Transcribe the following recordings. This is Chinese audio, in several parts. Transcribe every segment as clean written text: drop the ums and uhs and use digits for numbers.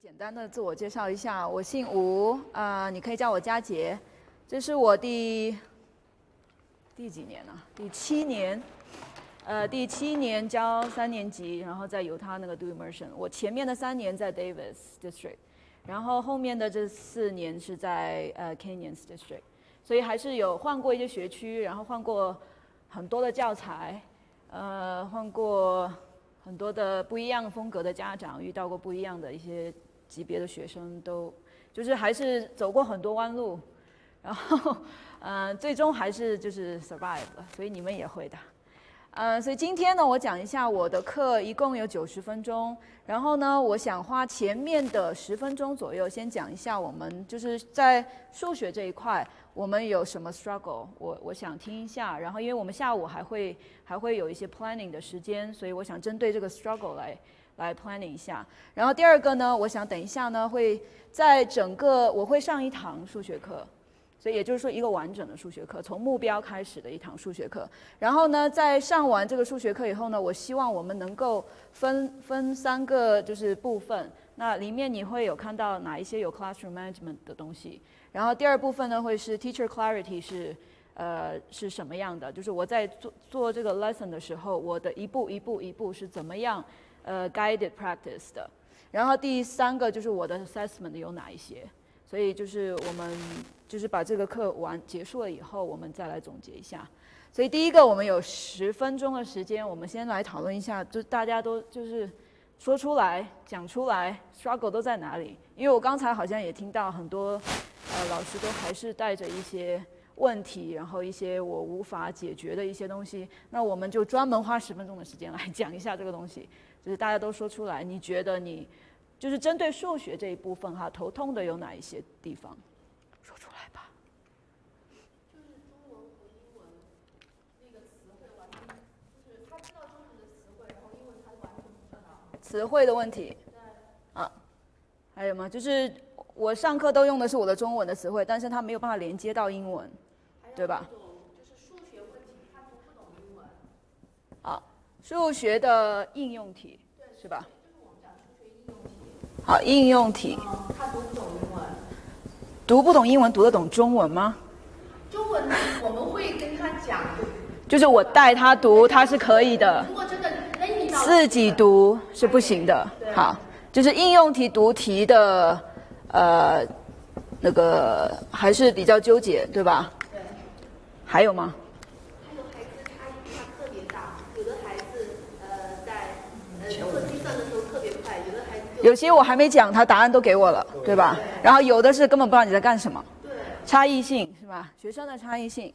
简单的自我介绍一下，我姓吴，你可以叫我佳杰。这是我第几年呢？第7年，第7年教3年级，然后在犹他那个 do immersion。我前面的3年在 Davis District， 然后后面的这4年是在Canyons District， 所以还是有换过一些学区，然后换过很多的教材，换过很多的不一样风格的家长，遇到过不一样的一些级别的学生，都就是还是走过很多弯路，然后最终还是就是 survive 了，所以你们也会的。所以今天呢，我讲一下我的课一共有90分钟，然后呢，我想花前面的10分钟左右，先讲一下我们就是在数学这一块，我们有什么 struggle， 我想听一下，然后因为我们下午还会有一些 planning 的时间，所以我想针对这个 struggle 来 planning 一下。然后第二个呢，我想等一下呢会在我会上一堂数学课。所以也就是说，一个完整的数学课，从目标开始的一堂数学课。然后呢，在上完这个数学课以后呢，我希望我们能够分3个就是部分。那里面你会有看到哪一些有 classroom management 的东西。然后第二部分呢，会是 teacher clarity 是什么样的？就是我在做这个 lesson 的时候，我的一步是怎么样guided practice 的。然后第3个就是我的 assessment 有哪一些。所以就是我们就是把这个课结束了以后，我们再来总结一下。所以第一个，我们有10分钟的时间，我们先来讨论一下，就大家都就是说出来、讲出来 ，struggle 都在哪里？因为我刚才好像也听到很多老师都还是带着一些问题，然后一些我无法解决的一些东西，那我们就专门花10分钟的时间来讲一下这个东西，就是大家都说出来，你觉得你就是针对数学这一部分哈，头痛的有哪一些地方？说出来吧。 就是中文和英文那个词汇完全，就是他知道中文的词汇，然后英文他完全不知道。 词汇的问题。对。还有吗？就是我上课都用的是我的中文的词汇，但是他没有办法连接到英文，对吧？ 还有一种就是数学问题，他读不懂英文。 数学的应用题，是吧？ 就是我们讲数学应用题。 好，应用题。 他读不懂英文。 读不懂英文，读得懂中文吗？ 中文我们会跟他讲。 就是我带他读，他是可以的。 如果真的自己读是不行的。好，就是应用题读题的，那个还是比较纠结，对吧？ 对。 还有吗？ 还有孩子差异化特别大，有的孩子在做计算的时候特别快，有的孩子有些我还没讲，他答案都给我了，对吧？然后有的是根本不知道你在干什么。 对。 差异性是吧？学生的差异性。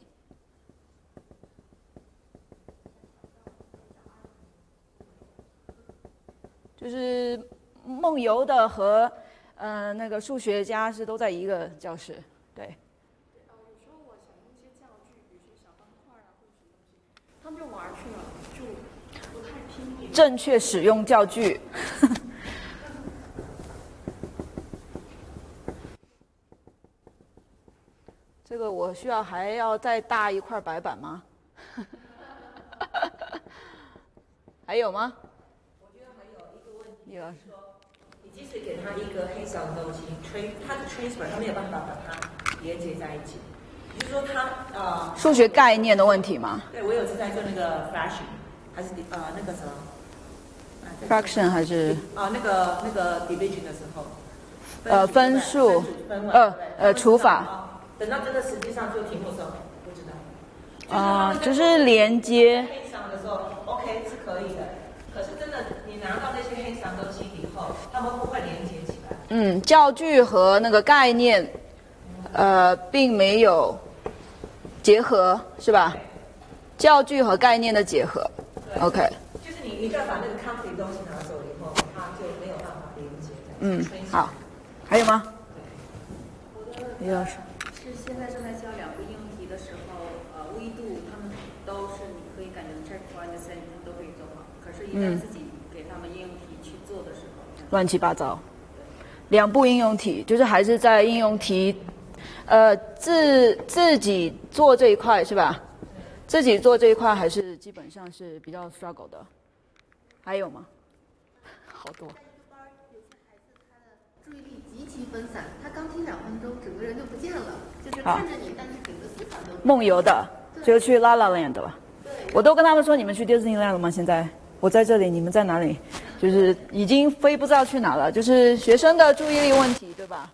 就是梦游的和那个数学家是都在一个教室，对。 有时候我想用一些教具，比如说小方块啊或者什么东西，他们就玩去了，就不太听。 正确使用教具。这个我需要还要再大一块白板吗？还有吗？ 你即使给他一个很小的东西，他的 transfer 他没有办法把它连接在一起。也就是说他数学概念的问题吗？ 对，我有次在做那个 fraction， 还是那个什么 fraction 还是那个 division 的时候， 分数除法。 等到这个实际上做题目的时候，不知道。 就是连接。 黑箱的时候 ，OK 是可以的。可是真的，你拿到那些黑箱东西以后，他们不会连接起来。 教具和那个概念，并没有结合，是吧？教具和概念的结合。OK。 就是你就要把那个 concrete 东西拿走以后，它就没有办法连接。 好。还有吗？ 我的是现在正在教2个应用题的时候，微度他们都是你可以感觉 check point 的 set 他们都可以做好，可是一旦自己给他们应用题去做的时候， 乱七八糟。2部应用题，就是还是在应用题，自己做这一块是吧？自己做这一块还是基本上是比较 struggle 的。还有吗？好多。 注意力极其分散，他刚听2分钟，整个人就不见了，就是看着你，但是整个思考都梦游的，就去 La La Land 了。 对， 我都跟他们说，你们去 Disneyland 了吗？现在我在这里，你们在哪里？就是已经飞不知道去哪了，就是学生的注意力问题，对吧？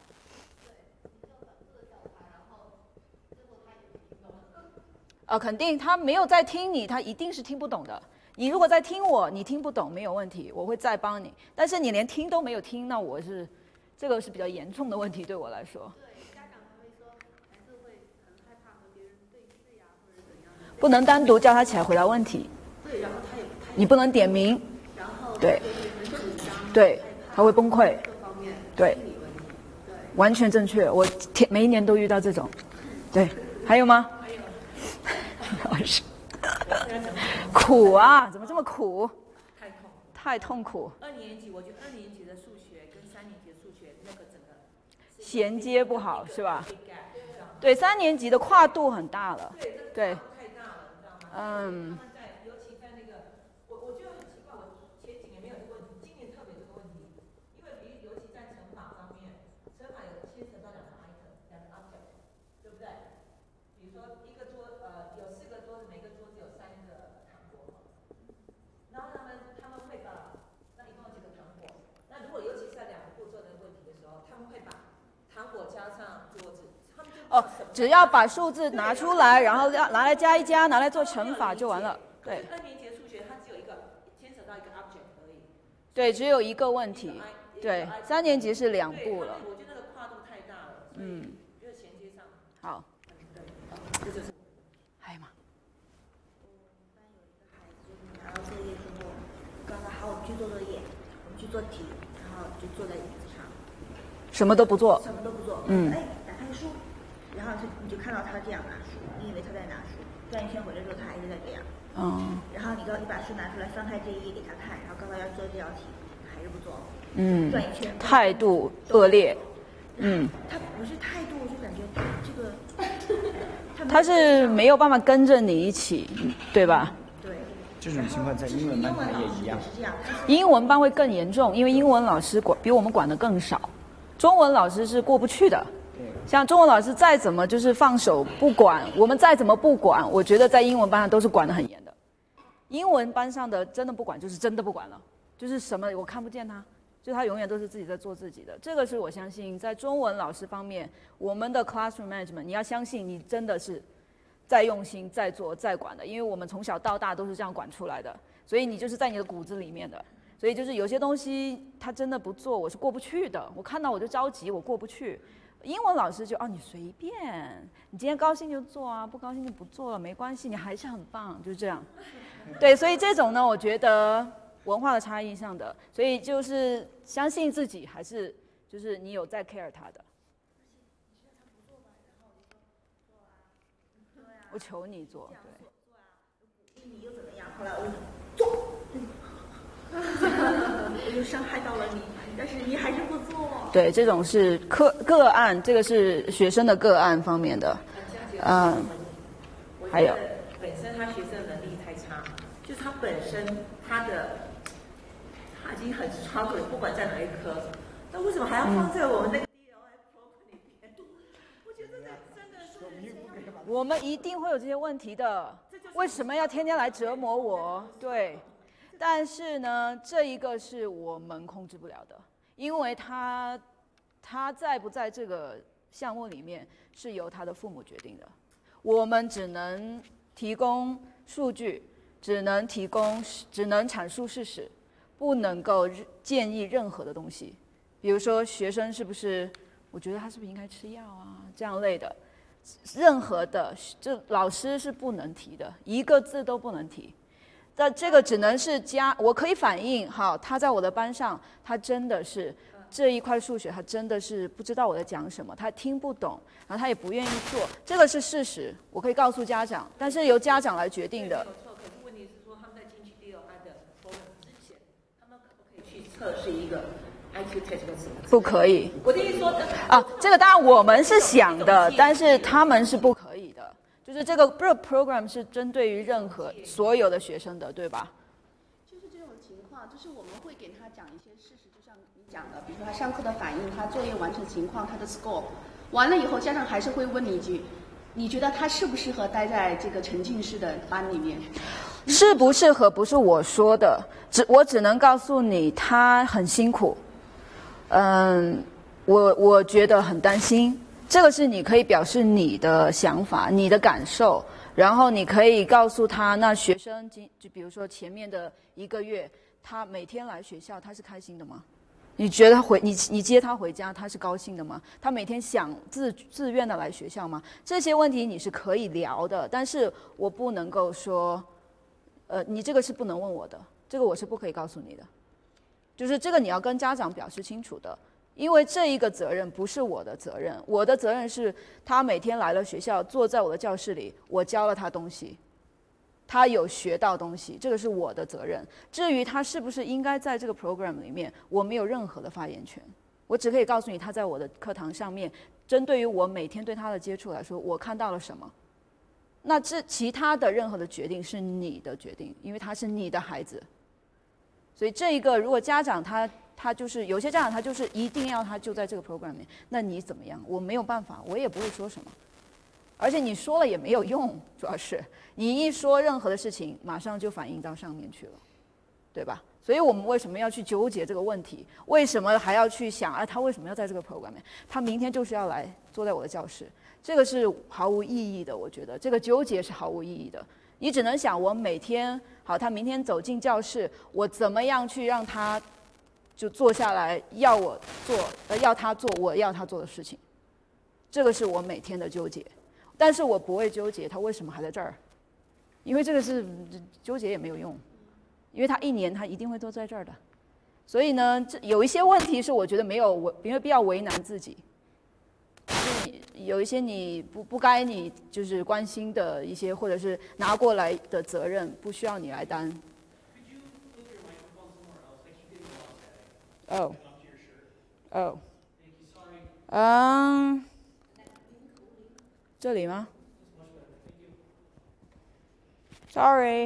肯定他没有在听你，他一定是听不懂的。你如果在听我，你听不懂没有问题，我会再帮你。但是你连听都没有听，那这个是比较严重的问题，对我来说。 对，家长还会说，孩子会很害怕和别人对视呀，或者怎样的。 不能单独叫他起来回答问题。 对，然后你不能点名。 然后对， 很紧张， 对，他会崩溃。 各方面对， 对， 完全正确。我每一年都遇到这种。对，还有吗？老师，苦啊！怎么这么苦？太痛苦。 2年级，我觉得2年级的数学跟3年级的数学那个整个衔接不好是吧？对，3年级的跨度很大了。对， 太大了，你知道吗？ 嗯。 尤其在那个，我觉得很奇怪，我前几年没有这个问题，今年特别这个问题，因为尤其在乘法方面，乘法有牵扯到2个 item，2个 object， 对不对？比如说一个桌，有4个桌子，每个桌子有3个糖果，然后他们会把那一共有几个糖果？那如果尤其是在2个步骤的问题的时候，他们会把糖果加上桌子，他们就只要把数字拿出来，然后拿来加一加，拿来做乘法就完了。对。 2年级的数学它只有一个牵扯到一个 object 而已。 对，只有一个问题。对，3年级是2步了。 我觉得那个跨度太大了。就是衔接上。 好。 对，这就是。 还有吗？ 班有一个孩子，就是你拿到作业之后，告诉他好，我们去做作业，我们去做题，然后就坐在椅子上， 什么都不做。 什么都不做。哎，打开书，然后你就看到他这样拿书，你以为他在拿书，转一圈回来之后他还是在这样。然后你把书拿出来，翻开这一页给他看，然后告诉他要做这道题，还是不做。转一圈。态度恶劣。 他不是态度，就感觉这个。 他是没有办法跟着你一起，对吧？ 对。 这种情况在英文班也一样。 英文班会更严重，因为英文老师比我们管得更少，中文老师是过不去的。像中文老师再怎么就是放手不管，我们再怎么不管，我觉得在英文班上都是管得很严的。英文班上的真的不管，就是真的不管了，就是什么我看不见他，就他永远都是自己在做自己的。这个是我相信在中文老师方面，我们的 classroom management， 你要相信你真的是在用心、在做、在管的，因为我们从小到大都是这样管出来的，所以你就是在你的骨子里面的。所以就是有些东西他真的不做，我是过不去的。我看到我就着急，我过不去。英文老师就你随便，你今天高兴就做啊，不高兴就不做了，没关系，你还是很棒，就是这样。对，所以这种呢，我觉得文化的差异上的，所以就是相信自己，还是就是你有在 care 他的。我求你做，对。 你又怎么样？后来我就做，我就伤害到了你，但是你还是不做。 对，这种是个案，这个是学生的个案方面的，还有本身他学生能力太差，就是他本身他已经很 struggle， 不管在哪一科，那为什么还要放在我们那个 DLF program 里面？我觉得这真的是。 我们一定会有这些问题的，为什么要天天来折磨我？对，但是呢，这一个是我们控制不了的，因为他在不在这个项目里面是由他的父母决定的，我们只能提供数据，只能阐述事实，不能够建议任何的东西，比如说学生是不是，我觉得他是不是应该吃药啊，这样类的。任何的，这老师是不能提的，一个字都不能提。但这个只能是我可以反映，好，他在我的班上，他真的是这一块数学，他真的是不知道我在讲什么，他听不懂，然后他也不愿意做，这个是事实，我可以告诉家长，但是由家长来决定的。 没有错，可是问题是说他们在进去第2班的 program 之前，他们可不可以去测试一个 IQ test 或什么？ 不可以。 我的意思说这个当然我们是想的，但是他们是不可以的。就是这个 program 是针对于所有的学生的，对吧？ 就是这种情况，就是我们会给他讲一些事实，就像你讲的，比如说他上课的反应，他作业完成情况，他的 score， 完了以后，家长还是会问你一句，你觉得他适不适合待在这个沉浸式的班里面？ 适不适合不是我说的，我只能告诉你他很辛苦。我觉得很担心，这个是你可以表示你的想法、你的感受，然后你可以告诉他，那学生就比如说前面的1个月，他每天来学校，他是开心的吗？你觉得你接他回家，他是高兴的吗？他每天想自愿的来学校吗？这些问题你是可以聊的，但是我不能够说，你这个是不能问我的，这个我是不可以告诉你的，就是这个你要跟家长表示清楚的，因为这一个责任不是我的责任，我的责任是他每天来了学校，坐在我的教室里，我教了他东西。他有学到东西，这个是我的责任。至于他是不是应该在这个 program 里面，我没有任何的发言权。我只可以告诉你，他在我的课堂上面，针对于我每天对他的接触来说，我看到了什么。那其他的任何的决定是你的决定，因为他是你的孩子。所以这一个，如果家长他就是有些家长他就是一定要他就在这个 program 里面，那你怎么样？我没有办法，我也不会说什么。而且你说了也没有用，主要是你一说任何的事情，马上就反映到上面去了，对吧？所以我们为什么要去纠结这个问题？为什么还要去想，他为什么要在这个 program 里面？他明天就是要来坐在我的教室，这个是毫无意义的。我觉得这个纠结是毫无意义的。你只能想，我每天好，他明天走进教室，我怎么样去让他就坐下来，要他做我要他做的事情，这个是我每天的纠结。但是我不会纠结他为什么还在这儿，因为这个是纠结也没有用，因为他1年他一定会都在这儿的。所以呢，有一些问题是我觉得没有必要为难自己，有一些你不该你就是关心的一些，或者是拿过来的责任，不需要你来担。这里吗 ？Sorry,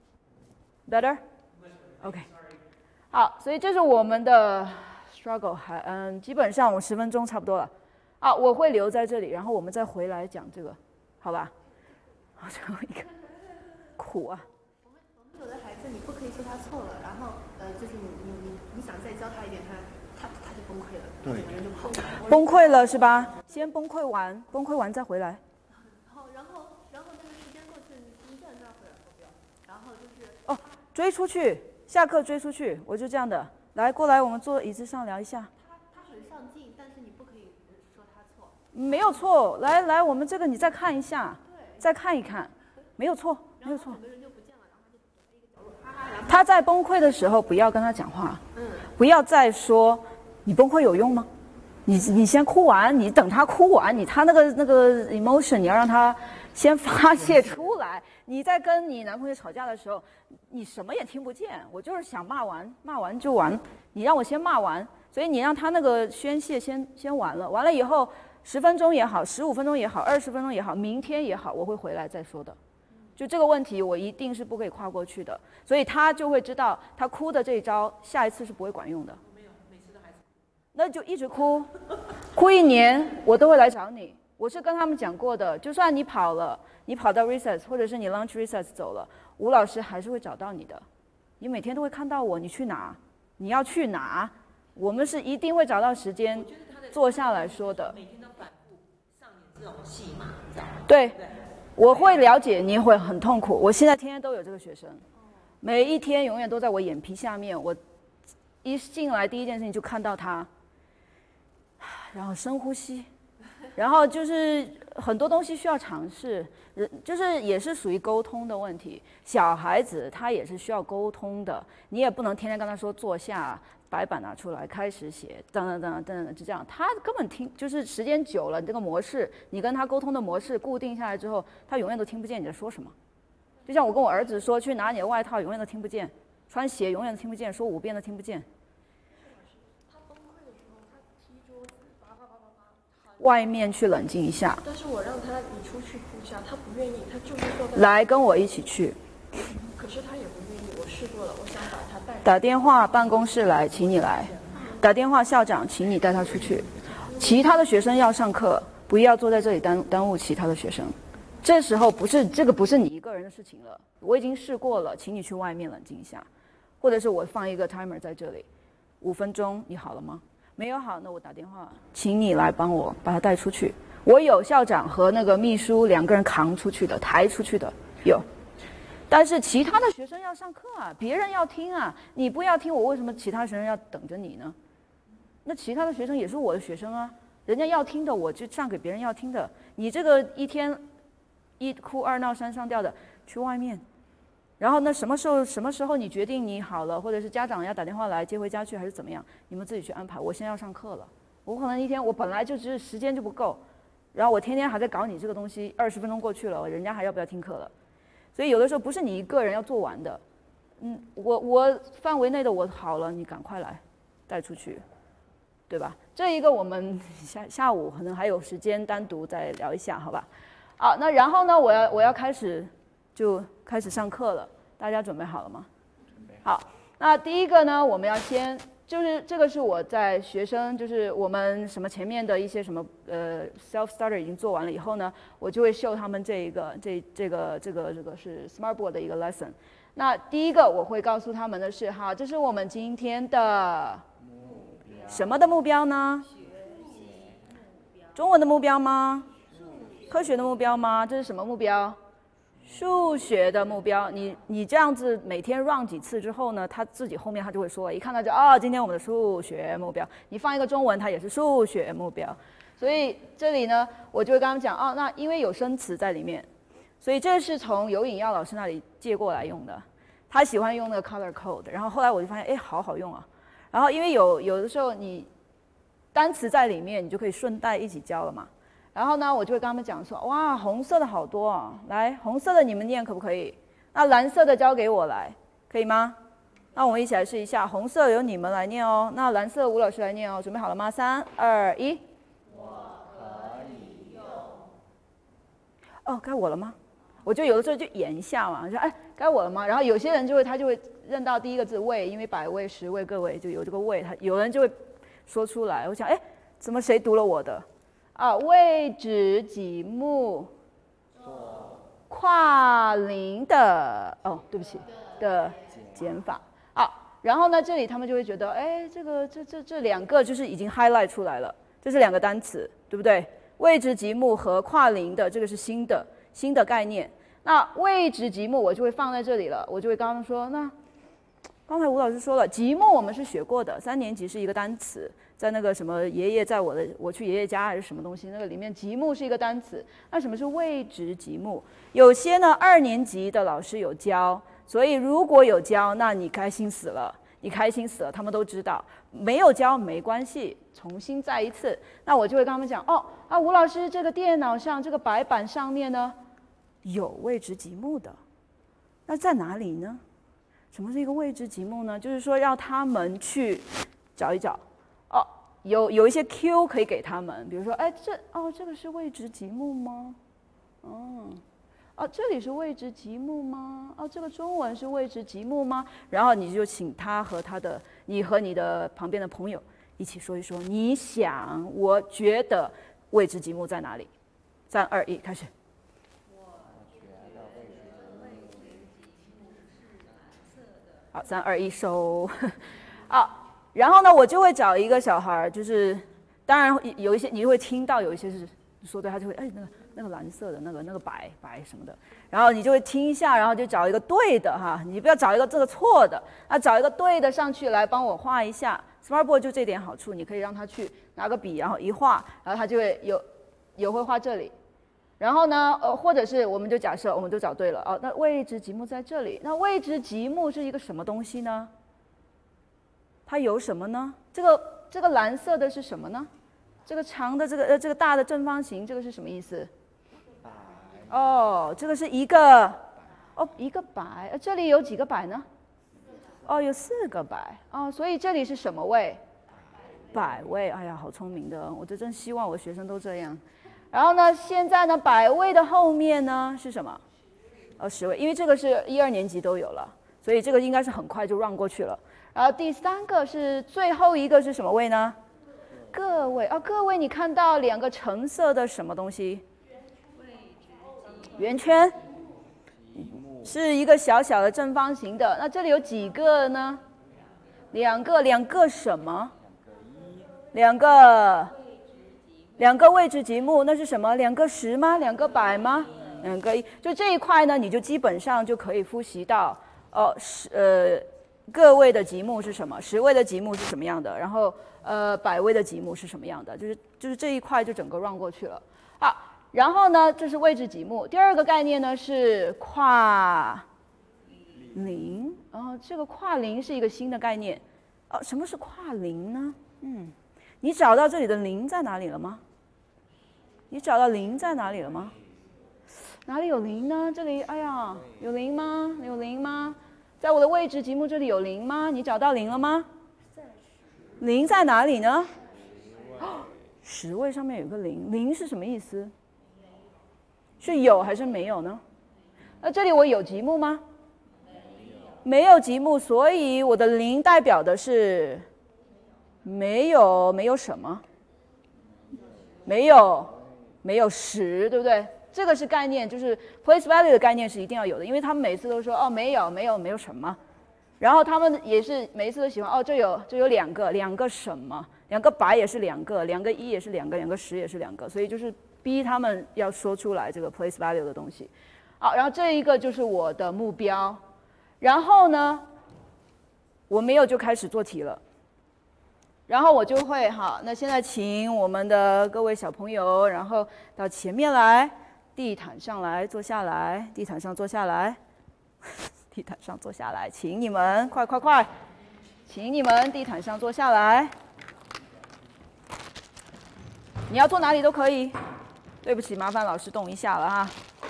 better? OK. 好，所以这是我们的 struggle， 基本上我10分钟差不多了。我会留在这里，然后我们再回来讲这个，好吧？最后一个，苦啊！ 我们有的孩子，你不可以说他错了，然后就是你想再教他一点，他就崩溃了，整个人就跑了。 崩溃了是吧？先崩溃完再回来。 然后那个时间过去，你叫人家回来不要，然后就是追出去，下课追出去，我就这样的。来，过来，我们坐椅子上聊一下。 他很上进，但是你不可以说他错。 没有错，来，我们这个你再看一下，再看一看，没有错，没有错。 整个人就不见了，然后就躲在一个角落， 他在崩溃的时候，不要跟他讲话，不要再说你崩溃有用吗？你先哭完，你等他哭完，他那个 emotion 你要让他先发泄出来。你在跟你男朋友吵架的时候，你什么也听不见，我就是想骂完就完，你让我先骂完，所以你让他那个宣泄先完了以后10分钟也好，15分钟也好，20分钟也好，明天也好，我会回来再说的。就这个问题我一定是不可以跨过去的，所以他就会知道他哭的这一招下一次是不会管用的。那就一直哭1年，我都会来找你。我是跟他们讲过的，就算你跑了，你跑到 recess 或者是你 lunch recess 走了，吴老师还是会找到你的。你每天都会看到我，你去哪？你要去哪？我们是一定会找到时间坐下来说的。 每天都反复上演这种戏嘛，你知道吗？ 对，我会了解你会很痛苦。我现在天天都有这个学生，每一天永远都在我眼皮下面。我一进来第一件事情就看到他。然后深呼吸，然后就是很多东西需要尝试，就是也是属于沟通的问题。小孩子他也是需要沟通的，你也不能天天跟他说坐下，白板拿出来开始写，等等，就这样，他根本就是时间久了，你这个模式，你跟他沟通的模式固定下来之后，他永远都听不见你在说什么。就像我跟我儿子说去拿你的外套，永远都听不见；穿鞋永远都听不见，说5遍都听不见。外面去冷静一下。 但是我让他你出去哭一下，他不愿意，他就是说来跟我一起去。 可是他也不愿意，我试过了，我想把他带。 打电话办公室来，请你来。 打电话校长，请你带他出去。其他的学生要上课，不要坐在这里耽误其他的学生。这时候这个不是你一个人的事情了，我已经试过了，请你去外面冷静一下，或者是我放一个 timer 在这里，5分钟，你好了吗？没有好，那我打电话，请你来帮我把他带出去。我有校长和那个秘书2个人扛出去的，抬出去的有。但是其他的学生要上课啊，别人要听啊，你不要听我，为什么其他学生要等着你呢？那其他的学生也是我的学生啊，人家要听的我就上给别人要听的。你这个一天1哭2闹3上吊的，去外面。然后那什么时候你决定你好了，或者是家长要打电话来接回家去，还是怎么样，你们自己去安排。我现在要上课了，我可能一天我本来就只是时间就不够，然后我天天还在搞你这个东西，20分钟过去了，人家还要不要听课了？所以有的时候不是你一个人要做完的，我范围内的我好了，你赶快来带出去，对吧？这一个我们下午可能还有时间单独再聊一下，好吧？好，那然后呢，我要开始上课了，大家准备好了吗？好，那第一个呢，我们要先就是这个是我在学生就是我们什么前面的一些什么self starter 已经做完了以后呢，我就会秀他们这个是 Smartboard 的一个 lesson。那第一个我会告诉他们的是，好，这是我们今天的什么的目标呢？中文的目标吗？科学的目标吗？这是什么目标？数学的目标。你这样子每天 run 几次之后呢，他自己后面他就会说，一看到就今天我们的数学目标。你放一个中文，它也是数学目标。所以这里呢，我就会跟他们讲，那因为有生词在里面，所以这是从尤颖耀老师那里借过来用的。他喜欢用那个 color code， 然后后来我就发现，好好用啊。然后因为有的时候你单词在里面，你就可以顺带一起教了嘛。然后呢，我就会跟他们讲说，哇，红色的好多啊，来，红色的你们念可不可以？那蓝色的交给我来，可以吗？那我们一起来试一下，红色由你们来念哦，那蓝色吴老师来念哦，准备好了吗？3、2、1。 我可以用。 该我了吗？我就有的时候就演一下嘛，说该我了吗？然后有些人他就会认到第一个字位，因为100位、10位、个位就有这个位，有人就会说出来。我想，怎么谁读了我的？位置几目跨龄的对不起的减法。然后呢，这里他们就会觉得，这2个就是已经 highlight 出来了，这是2个单词，对不对？位置极目和跨龄的，这个是新的概念。那位置极目我就会放在这里了，我就会跟他们说，那刚才吴老师说了，极目我们是学过的，3年级是一个单词。在那个什么爷爷在我去爷爷家还是什么东西，那个里面极目是一个单词。那什么是位置极目？有些呢2年级的老师有教，所以如果有教，那你开心死了，他们都知道。没有教没关系，重新再一次。那我就会跟他们讲，吴老师这个电脑上这个白板上面呢有位置极目的，那在哪里呢？什么是一个位置极目呢？就是说要他们去找一找。有一些 Q 可以给他们，比如说，这个是位置极目吗？这里是位置极目吗？这个中文是位置极目吗？然后你就请你和你的旁边的朋友一起说一说，你想，我觉得位置极目在哪里？3、2、1，开始。好，3、2、1，收。然后呢，我就会找一个小孩，就是当然有一些你会听到有一些是说对，他就会那个蓝色的那个白什么的，然后你就会听一下，然后就找一个对的哈，你不要找一个这个错的，找一个对的上去来帮我画一下。Smartboard 就这点好处，你可以让他去拿个笔，然后一画，然后他就会有会画这里。然后呢，或者是我们就假设我们都找对了，那位置极目在这里，那位置极目是一个什么东西呢？它有什么呢？这个蓝色的是什么呢？这个长的这个大的正方形，这个是什么意思？这个是一个百，这里有几个百呢？有4个百，所以这里是什么位？100位。哎呀，好聪明的，我真希望我学生都这样。然后呢，现在呢，100位的后面呢是什么？10位，因为这个是1、2年级都有了，所以这个应该是很快就 run 过去了。 然后第3个是最后一个是什么位呢？个位哦，个位你看到2个橙色的什么东西？圆圈，是一个小小的正方形的。那这里有几个呢？2个什么？2个未知极目，那是什么？2个10吗？2个100吗？2个1，就这一块呢，你就基本上就可以复习到个位的极目是什么，10位的极目是什么样的，然后100位的极目是什么样的，就是这一块就整个 run 过去了。好，然后呢，这是位置极目。第2个概念呢是跨零，这个跨零是一个新的概念。什么是跨零呢？你找到这里的零在哪里了吗？你找到零在哪里了吗？哪里有零呢？这里，哎呀，有零吗？有零吗？在我的位置极目这里有零吗？你找到零了吗？零在哪里呢？10位上面有个零，零是什么意思？是有还是没有呢？那这里我有极目吗？没有极目，所以我的零代表的是没有什么？没有10，对不对？这个是概念，就是 place value 的概念是一定要有的，因为他们每次都说没有什么，然后他们也是每一次都喜欢这有2个什么，2个100也是2个，2个1也是2个，2个10也是2个，所以就是逼他们要说出来这个 place value 的东西。好，然后这一个就是我的目标，然后呢，我没有就开始做题了。然后我就会那现在请我们的各位小朋友，然后到前面来，地毯上来坐下来，地毯上坐下来，地毯上坐下来，请你们快，请你们地毯上坐下来。你要坐哪里都可以，对不起，麻烦老师动一下了哈。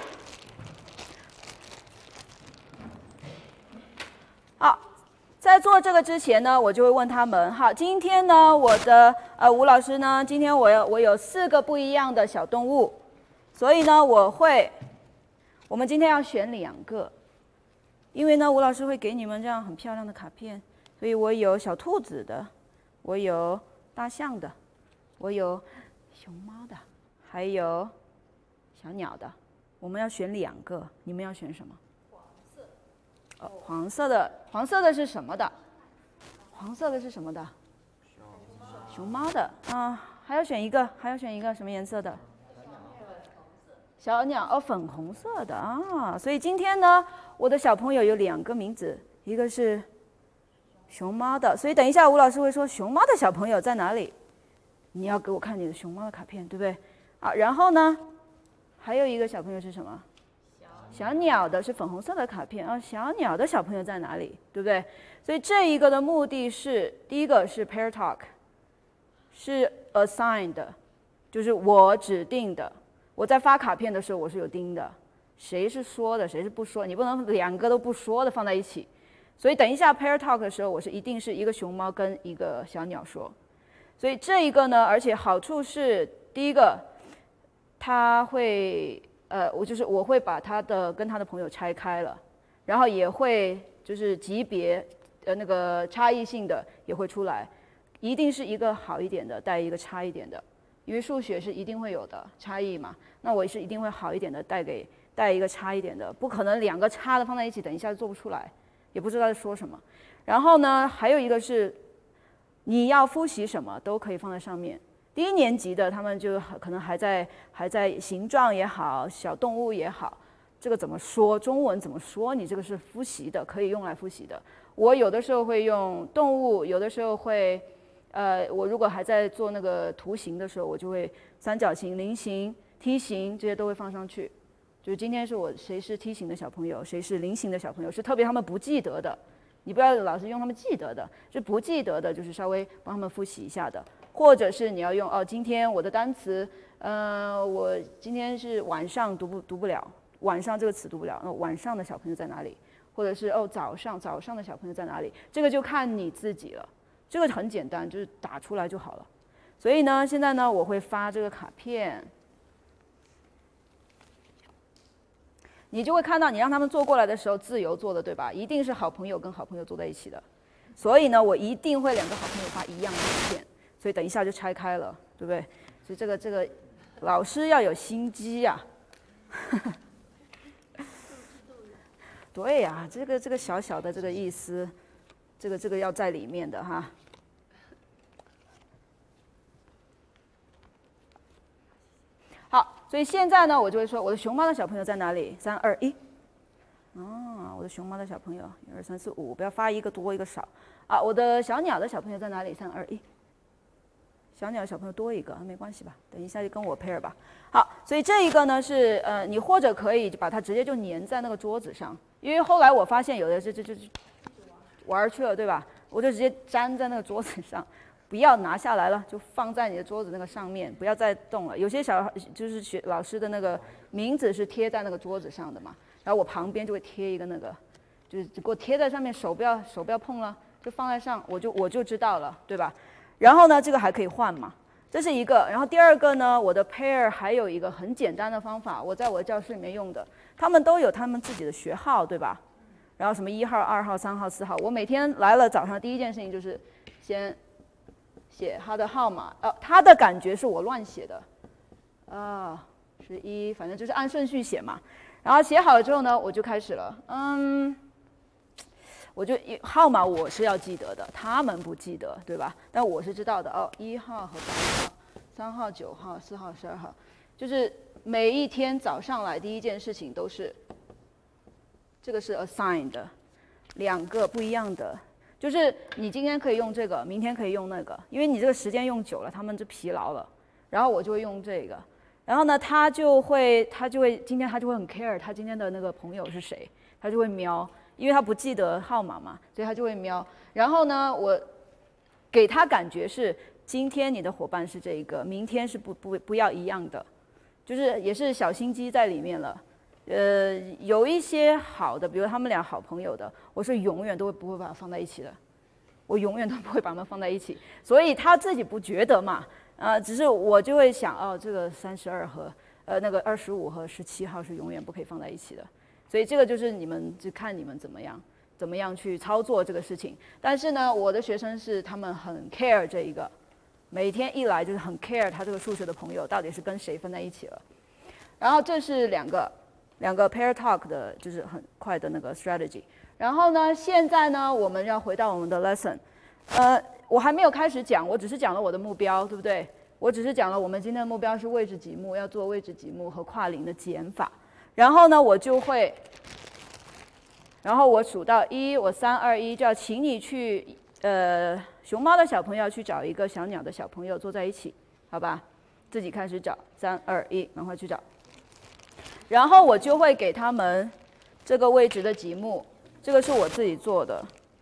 好。在做这个之前呢，我就会问他们，好，今天呢，我的吴老师呢，今天我有4个不一样的小动物，所以呢，我们今天要选2个，因为呢，吴老师会给你们这样很漂亮的卡片，所以我有小兔子的，我有大象的，我有熊猫的，还有小鸟的，我们要选2个，你们要选什么？黄色的是什么的？黄色的是什么的？熊猫的还要选一个什么颜色的？小鸟粉红色的所以今天呢，我的小朋友有2个名字，一个是熊猫的，所以等一下吴老师会说熊猫的小朋友在哪里？你要给我看你的熊猫的卡片，对不对？然后呢，还有一个小朋友是什么？小鸟的是粉红色的卡片小鸟的小朋友在哪里？对不对？所以这一个的目的是，第一个是 pair talk， 是 assigned 的，就是我指定的。我在发卡片的时候我是有盯的，谁是说的，谁是不说，你不能2个都不说的放在一起。所以等一下 pair talk 的时候，我是一定是一个熊猫跟一个小鸟说。所以这一个呢，而且好处是，第一个，它会。我会把跟他的朋友拆开了，然后也会就是级别那个差异性的也会出来，一定是一个好一点的带一个差一点的，因为数学是一定会有的差异嘛，那我是一定会好一点的带一个差一点的，不可能2个差的放在一起，等一下就做不出来，也不知道在说什么。然后呢，还有一个是你要复习什么都可以放在上面。1年级的他们就可能还在形状也好，小动物也好，这个怎么说，中文怎么说，你这个是复习的，可以用来复习的。我有的时候会用动物，有的时候会我如果还在做那个图形的时候，我就会三角形、菱形、梯形这些都会放上去。就是今天是谁是梯形的小朋友，谁是菱形的小朋友，是特别他们不记得的，你不要老是用他们记得的，是不记得的，就是稍微帮他们复习一下的。或者是你要用今天我的单词，我今天是晚上读不了，晚上这个词读不了，那晚上的小朋友在哪里？或者是早上的小朋友在哪里？这个就看你自己了，这个很简单，就是打出来就好了。所以呢，现在呢，我会发这个卡片，你就会看到，你让他们坐过来的时候自由坐的，对吧？一定是好朋友跟好朋友坐在一起的。 所以呢，我一定会2个好朋友发一样的图片，所以等一下就拆开了，对不对？所以这个老师要有心机呀、对呀、这个小小的这个意思，这个要在里面的哈。好，所以现在呢，我就会说我的熊猫的小朋友在哪里？3、2、1。我的熊猫的小朋友，1、2、3、4、5，不要发一个多一个少啊。我的小鸟的小朋友在哪里？3、2、1。小鸟的小朋友多一个没关系吧？等一下就跟我 pair 吧。好，所以这一个呢是你或者可以把它直接就粘在那个桌子上，因为后来我发现有的就玩去了，对吧？我就直接粘在那个桌子上，不要拿下来了，就放在你的桌子那个上面，不要再动了。有些就是老师的那个名字是贴在那个桌子上的嘛，然后我旁边就会贴一个那个，就是给我贴在上面，手不要碰了，就放在上，我就知道了，对吧？然后呢，这个还可以换嘛，这是一个。然后第二个呢，我的 pair 还有一个很简单的方法，我在我的教室里面用的，他们都有他们自己的学号，对吧？然后什么1号、2号、3号、4号，我每天来了早上第一件事情就是先写他的号码，他的感觉是我乱写的，11，反正就是按顺序写嘛。然后写好了之后呢，我就开始了，我就号码我是要记得的，他们不记得，对吧？但我是知道的1号和8号，3号、9号、4号、12号，就是每一天早上来第一件事情都是，这个是 assigned 的，2个不一样的，就是你今天可以用这个，明天可以用那个，因为你这个时间用久了，他们就疲劳了。然后我就会用这个，然后呢，他就会今天他就会很 care 他今天的那个朋友是谁，他就会瞄。因为他不记得号码嘛，所以他就会瞄。然后呢，我给他感觉是今天你的伙伴是这一个，明天是不要一样的，就是也是小心机在里面了。有一些好的，比如他们俩好朋友的，我是永远都不会把它放在一起的，我永远都不会把它们放在一起。所以他自己不觉得嘛，只是我就会想，这个32和那个25和17号是永远不可以放在一起的。所以这个就是你们就看你们怎么样去操作这个事情。但是呢，我的学生是他们很 care 这一个，每天一来就是很 care 他这个数学的朋友到底是跟谁分在一起了。然后这是两个 pair talk 的，就是很快的那个 strategy。然后呢，现在呢，我们要回到我们的 lesson。我还没有开始讲，我只是讲了我的目标，对不对？我只是讲了我们今天的目标是位置积木，要做位置积木和跨龄的减法。然后呢，我就会，然后我数到1，我3、2、1就要请你去，熊猫的小朋友去找一个小鸟的小朋友坐在一起，好吧？自己开始找，3、2、1，赶快去找。然后我就会给他们这个位置的积木，这个是我自己做的，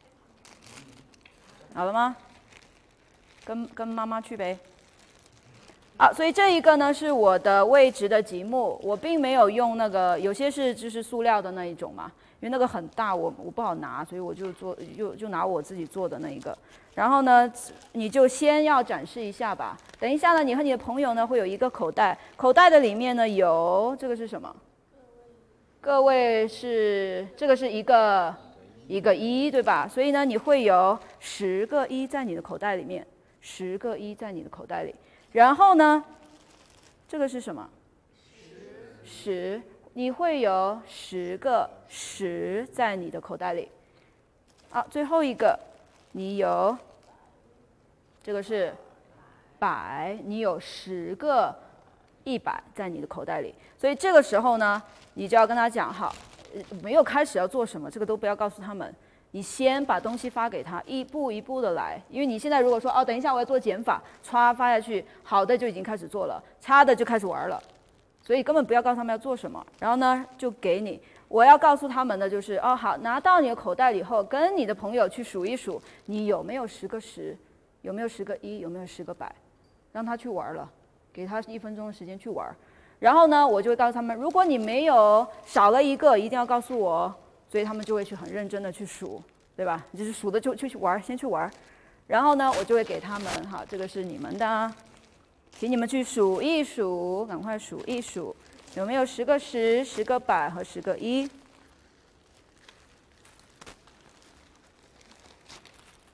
好了吗？跟妈妈去呗。所以这一个呢是我的位置的积木，我并没有用那个，有些是就是塑料的那一种嘛，因为那个很大，我不好拿，所以我就拿我自己做的那一个。然后呢，你就先要展示一下吧。等一下呢，你和你的朋友呢会有一个口袋，口袋的里面呢有这个是什么？各位是这个是一个1，对吧？所以呢，你会有10个1在你的口袋里面，10个1在你的口袋里。然后呢，这个是什么？10，你会有10个10在你的口袋里。最后一个，你有这个是100，你有10个100在你的口袋里。所以这个时候呢，你就要跟他讲好，没有开始要做什么，这个都不要告诉他们。你先把东西发给他，一步一步的来，因为你现在如果说等一下我要做减法，歘发下去，好的就已经开始做了，差的就开始玩了，所以根本不要告诉他们要做什么。然后呢，就给你，我要告诉他们的就是好，拿到你的口袋里后，跟你的朋友去数一数，你有没有10个10，有没有10个1，有没有10个100，让他去玩了，给他1分钟的时间去玩。然后呢，我就会告诉他们，如果你没有少了一个，一定要告诉我。所以他们就会去很认真的去数，对吧？就是数的就去玩，先去玩。然后呢，我就会给他们这个是你们的，请你们去数一数，赶快数一数，有没有10个10、10个100和10个1？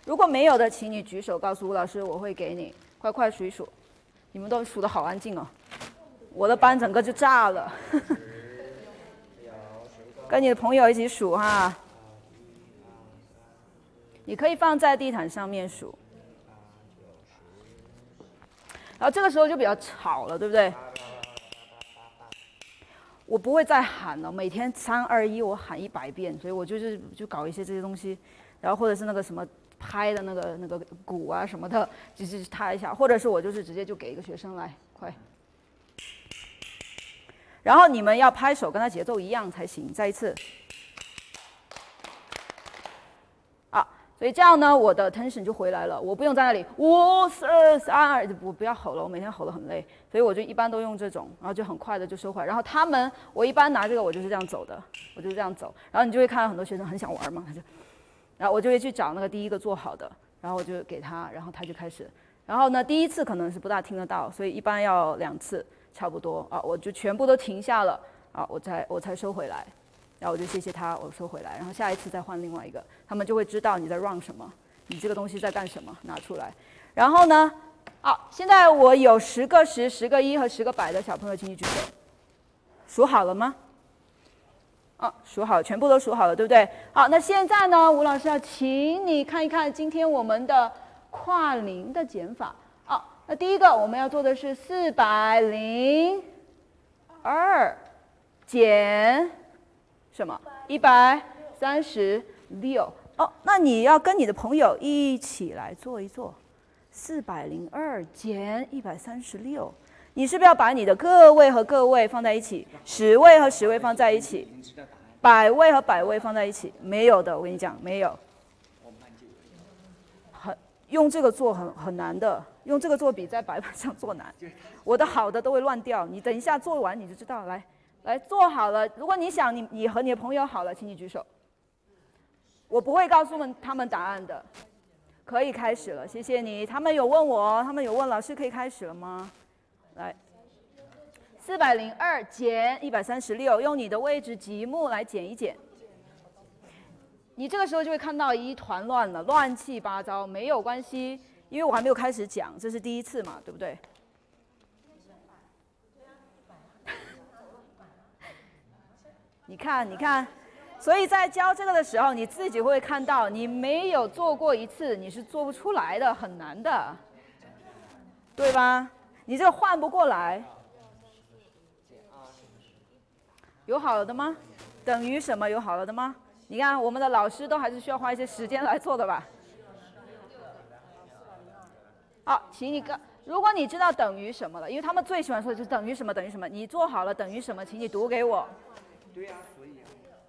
如果没有的，请你举手告诉吴老师，我会给你。快快数一数，你们都数得好安静哦，我的班整个就炸了。跟你的朋友一起数哈，你可以放在地毯上面数。然后这个时候就比较吵了，对不对？我不会再喊了，每天3、2、1我喊100遍，所以我就搞一些这些东西，然后或者是那个什么拍的那个鼓啊什么的，就是踏一下，或者是我就是直接就给一个学生来，快。然后你们要拍手，跟他节奏一样才行。再一次。所以这样呢，我的 attention 就回来了，我不用在那里5、4、3、2，我不要吼了，我每天吼得很累，所以我就一般都用这种，然后就很快的就收回来。然后我一般拿这个，我就是这样走的，我就是这样走。然后你就会看到很多学生很想玩嘛，然后我就会去找那个第一个做好的，然后我就给他，然后他就开始。然后呢，第一次可能是不大听得到，所以一般要2次差不多啊，我就全部都停下了啊，我才收回来。然后我就谢谢他，我收回来，然后下一次再换另外一个，他们就会知道你在 run 什么，你这个东西在干什么，拿出来。然后呢，现在我有10个10、10个1和10个100的小朋友，请你举手。数好了吗？数好，全部都数好了，对不对？好，那现在呢，吴老师要请你看一看今天我们的跨0的减法。那第一个我们要做的是402减。什么？136。那你要跟你的朋友一起来做一做，402减136。你是不是要把你的个位和个位放在一起，10位和10位放在一起，100位和100位放在一起？没有的，我跟你讲，没有。用这个做很难的，用这个做比在白板上做难。我的好的都会乱掉，你等一下做完你就知道。来，做好了。如果你想你和你的朋友好了，请你举手。我不会告诉他们答案的。可以开始了，谢谢你。他们有问我，他们有问老师可以开始了吗？来，402减136，用你的位置积木来减一减。你这个时候就会看到一团乱了，乱七八糟，没有关系，因为我还没有开始讲，这是第一次嘛，对不对？你看，所以在教这个的时候，你自己会看到，你没有做过一次，你是做不出来的，很难的，对吧？你这个换不过来。有好了的吗？等于什么？有好了的吗？你看，我们的老师都还是需要花一些时间来做的吧？好，请你如果你知道等于什么了，因为他们最喜欢说的就是等于什么等于什么，你做好了等于什么，请你读给我。 对呀，所以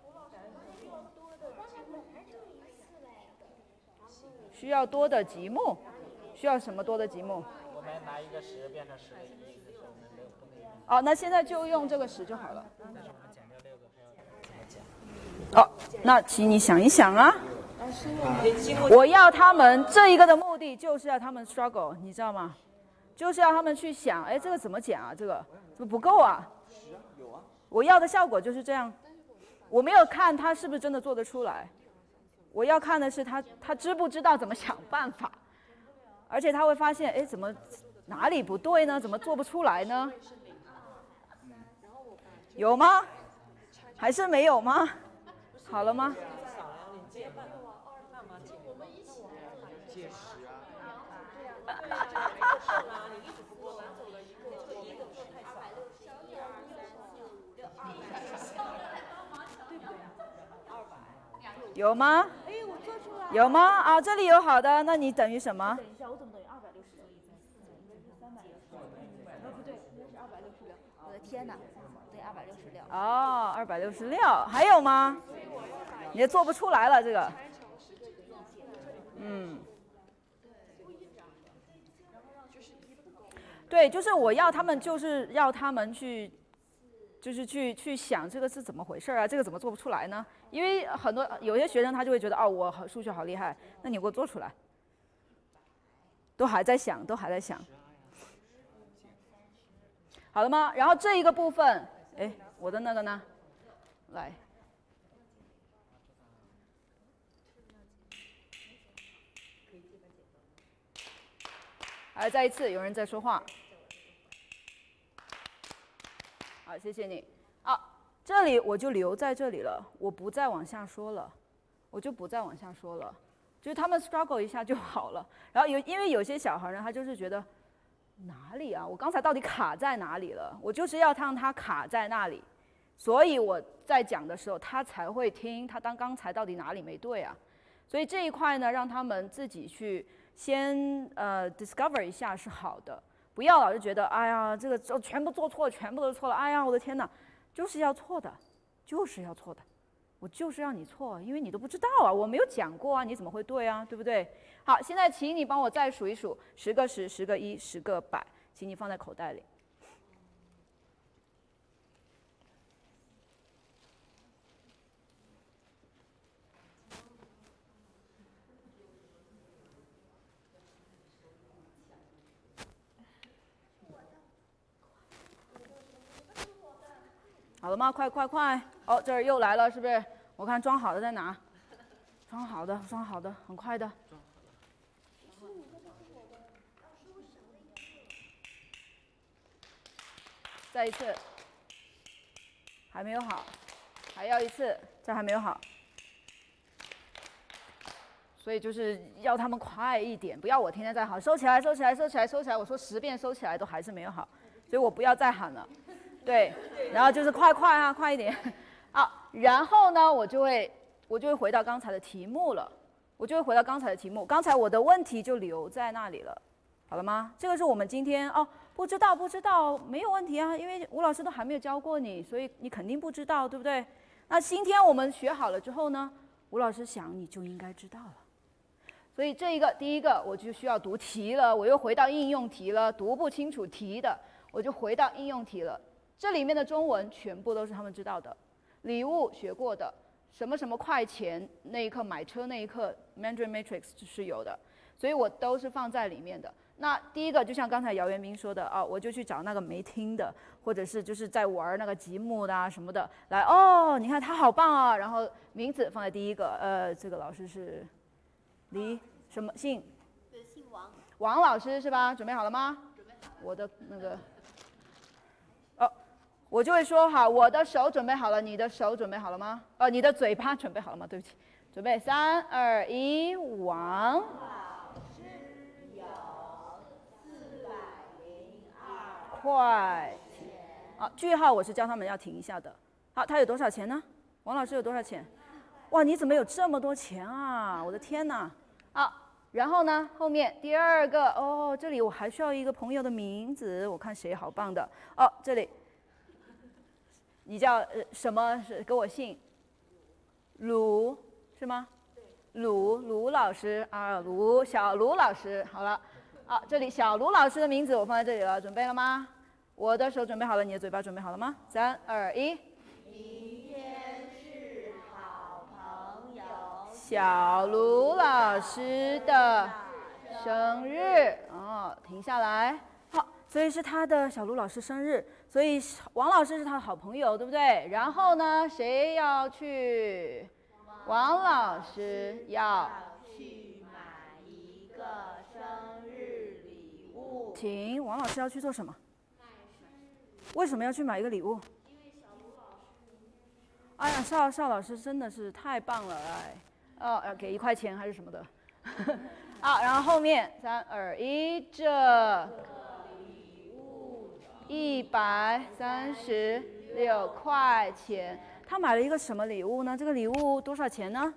需要多的积木，需要什么多的积木？ 我们拿一个10变成10的1的时候，我们不哦，那现在就用这个10就好了。 但是我们减掉6个，还要怎么减？ 那请你想一想啊。我要他们这一个的目的就是要他们 struggle， 你知道吗？就是要他们去想，哎，这个怎么减啊？这个怎么不够啊？ 有啊。 我要的效果就是这样，我没有看他是不是真的做得出来，我要看的是他知不知道怎么想办法，而且他会发现，哎，怎么哪里不对呢？怎么做不出来呢？有吗？还是没有吗？好了吗？有吗？有吗？啊，这里有好的，那你等于什么？ 等一下，我怎么等于260？不对，应该是266。我的天哪，对，266。 哦，266，还有吗？你也做不出来了，这个。对，就是我要他们，就是要他们去，就是去想这个是怎么回事啊？这个怎么做不出来呢？因为有些学生他就会觉得，哦，我数学好厉害，那你给我做出来。都还在想，好了吗？然后这一个部分，哎，我的那个呢？来。 来，再一次，有人在说话。好，谢谢你。好，这里我就留在这里了，我不再往下说了，就是他们 struggle 一下就好了。然后因为有些小孩呢，他就是觉得哪里啊，我刚才到底卡在哪里了？我就是要让他卡在那里，所以我在讲的时候，他才会听他刚才到底哪里没对啊。所以这一块呢，让他们自己去先discover 一下是好的。不要老是觉得，哎呀，这个全部做错了，全部都是错了，哎呀，我的天哪，就是要错的，就是要错的，我就是要你错，因为你都不知道啊，我没有讲过啊，你怎么会对啊，对不对？好，现在请你帮我再数一数，10个10，10个1，10个100，请你放在口袋里。好了吗？快！哦，这儿又来了，是不是？我看装好的在哪？装好的，很快的。再一次，还没有好，还要一次，这还没有好。所以就是要他们快一点，不要我天天在喊收起来。我说10遍收起来都还是没有好，所以我不要再喊了。对，然后就是快啊，快一点。好，然后呢，我就会回到刚才的题目了。刚才我的问题就留在那里了，好了吗？这个是我们今天不知道，没有问题啊，因为吴老师都还没有教过你，所以你肯定不知道，对不对？那今天我们学好了之后呢，吴老师想你就应该知道了。所以第一个我就需要读题了，我又回到应用题了，读不清楚题的，我就回到应用题了。这里面的中文全部都是他们知道的，礼物学过的，什么快钱那一刻买车那一刻 Mandarin Matrix 是有的，所以我都是放在里面的。那第一个就像刚才姚元斌说的我就去找那个没听的，或者是就是在玩那个积木的什么的来你看他好棒啊，然后名字放在第一个，这个老师是李什么姓？ 对，姓王。 王老师是吧？准备好了吗？ 准备好了。 我的那个我就会说好，我的手准备好了，你的手准备好了吗？你的嘴巴准备好了吗？对不起，准备3、2、1，王老师有402块钱。句号我是教他们要停一下的。好，他有多少钱呢？王老师有多少钱？哇，你怎么有这么多钱啊？我的天哪！好，然后呢，后面第二个这里我还需要一个朋友的名字，我看谁好棒的这里。你叫什么？是给我姓卢是吗？对，卢老师小卢老师。好了，这里小卢老师的名字我放在这里了，准备了吗？我的手准备好了，你的嘴巴准备好了吗？3、2、1。明天是好朋友小卢老师的生日停下来。好，所以是他的小卢老师生日。所以王老师是他的好朋友，对不对？然后呢，谁要去？王老师要去买一个生日礼物。请王老师要去做什么？买生日礼物。为什么要去买一个礼物？因为小卢老师明天生日。哎呀，邵老师真的是太棒了，要给1块钱还是什么的？然后后面3、2、1，这。136块钱，他买了一个什么礼物呢？这个礼物多少钱呢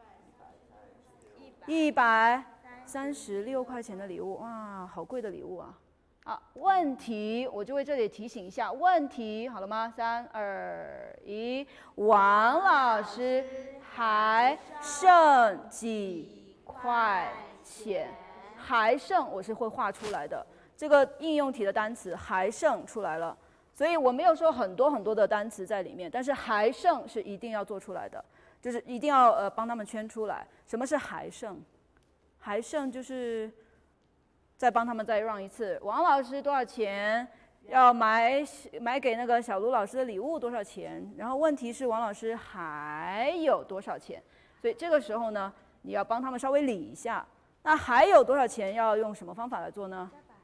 ？136块钱的礼物，哇，好贵的礼物啊！问题我就为这里提醒一下，问题好了吗？3、2、1，王老师还剩几块钱？还剩我是会画出来的。这个应用题的单词还剩出来了，所以我没有说很多的单词在里面，但是还剩是一定要做出来的，就是一定要帮他们圈出来。什么是还剩？还剩就是再帮他们再让一次。王老师多少钱？要买给那个小卢老师的礼物多少钱？然后问题是王老师还有多少钱？所以这个时候呢，你要帮他们稍微理一下。那还有多少钱？要用什么方法来做呢？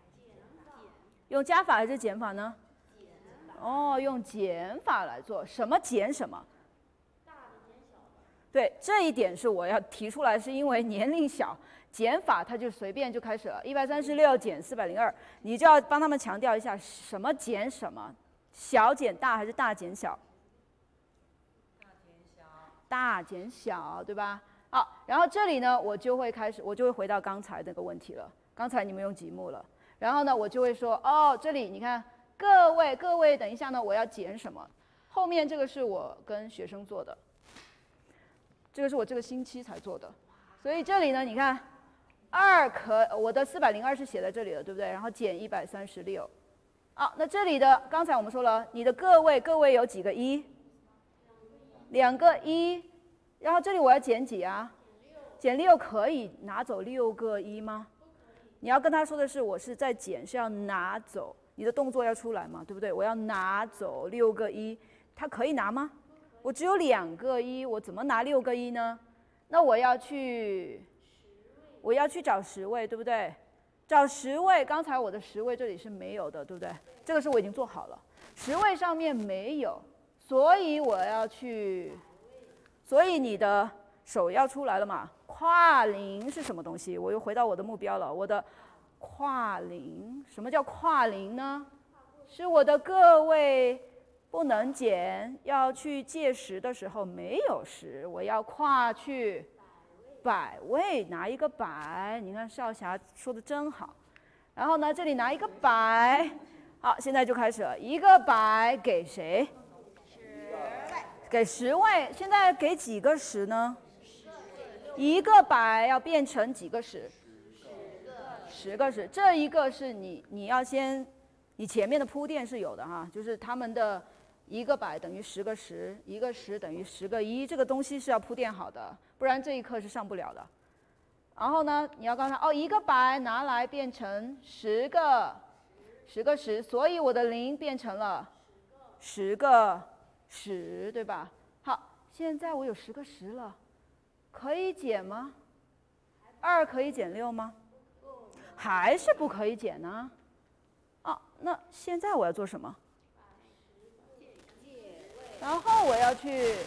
用加法还是减法呢？哦，用减法来做，什么减什么？对，这一点是我要提出来，是因为年龄小，减法它就随便就开始了，136减402，你就要帮他们强调一下什么减什么，小减大还是大减小？大减小，对吧？好，然后这里呢，我就会回到刚才那个问题了。刚才你们用几目了？然后呢，我就会说，哦，这里你看，各位，等一下呢，我要减什么？后面这个是我跟学生做的，这个是我这个星期才做的，所以这里呢，你看我的402是写在这里了，对不对？然后减136。好，那这里的刚才我们说了，你的各位有几个一？2个一，然后这里我要减几啊？减6，可以拿走6个一吗？你要跟他说的是，我是在减，是要拿走，你的动作要出来嘛，对不对？我要拿走6个一，他可以拿吗？我只有2个一，我怎么拿6个一呢？那我要去找10位，对不对？找10位，刚才我的10位这里是没有的，对不对？这个是我已经做好了，10位上面没有，所以我要去，所以你的手要出来了嘛？跨零是什么东西？我又回到我的目标了，我的跨零，什么叫跨零呢？是我的个位不能减，要去借10的时候没有10，我要跨去100位，拿一个100。你看少侠说的真好。然后呢，这里拿一个100，好，现在就开始了，一个100给谁？10位。给10位，现在给几个10呢？一个100要变成几个10？10个10，这一个是你要先，你前面的铺垫是有的哈，就是他们的一个100等于10个10，一个10等于10个1，这个东西是要铺垫好的，不然这一课是上不了的。然后呢，你要告诉他，哦，一个100拿来变成10个10，所以我的0变成了10个10，对吧？好，现在我有10个10了，可以减吗？2可以减6吗？还是不可以减呢？啊，那现在我要做什么？然后我要去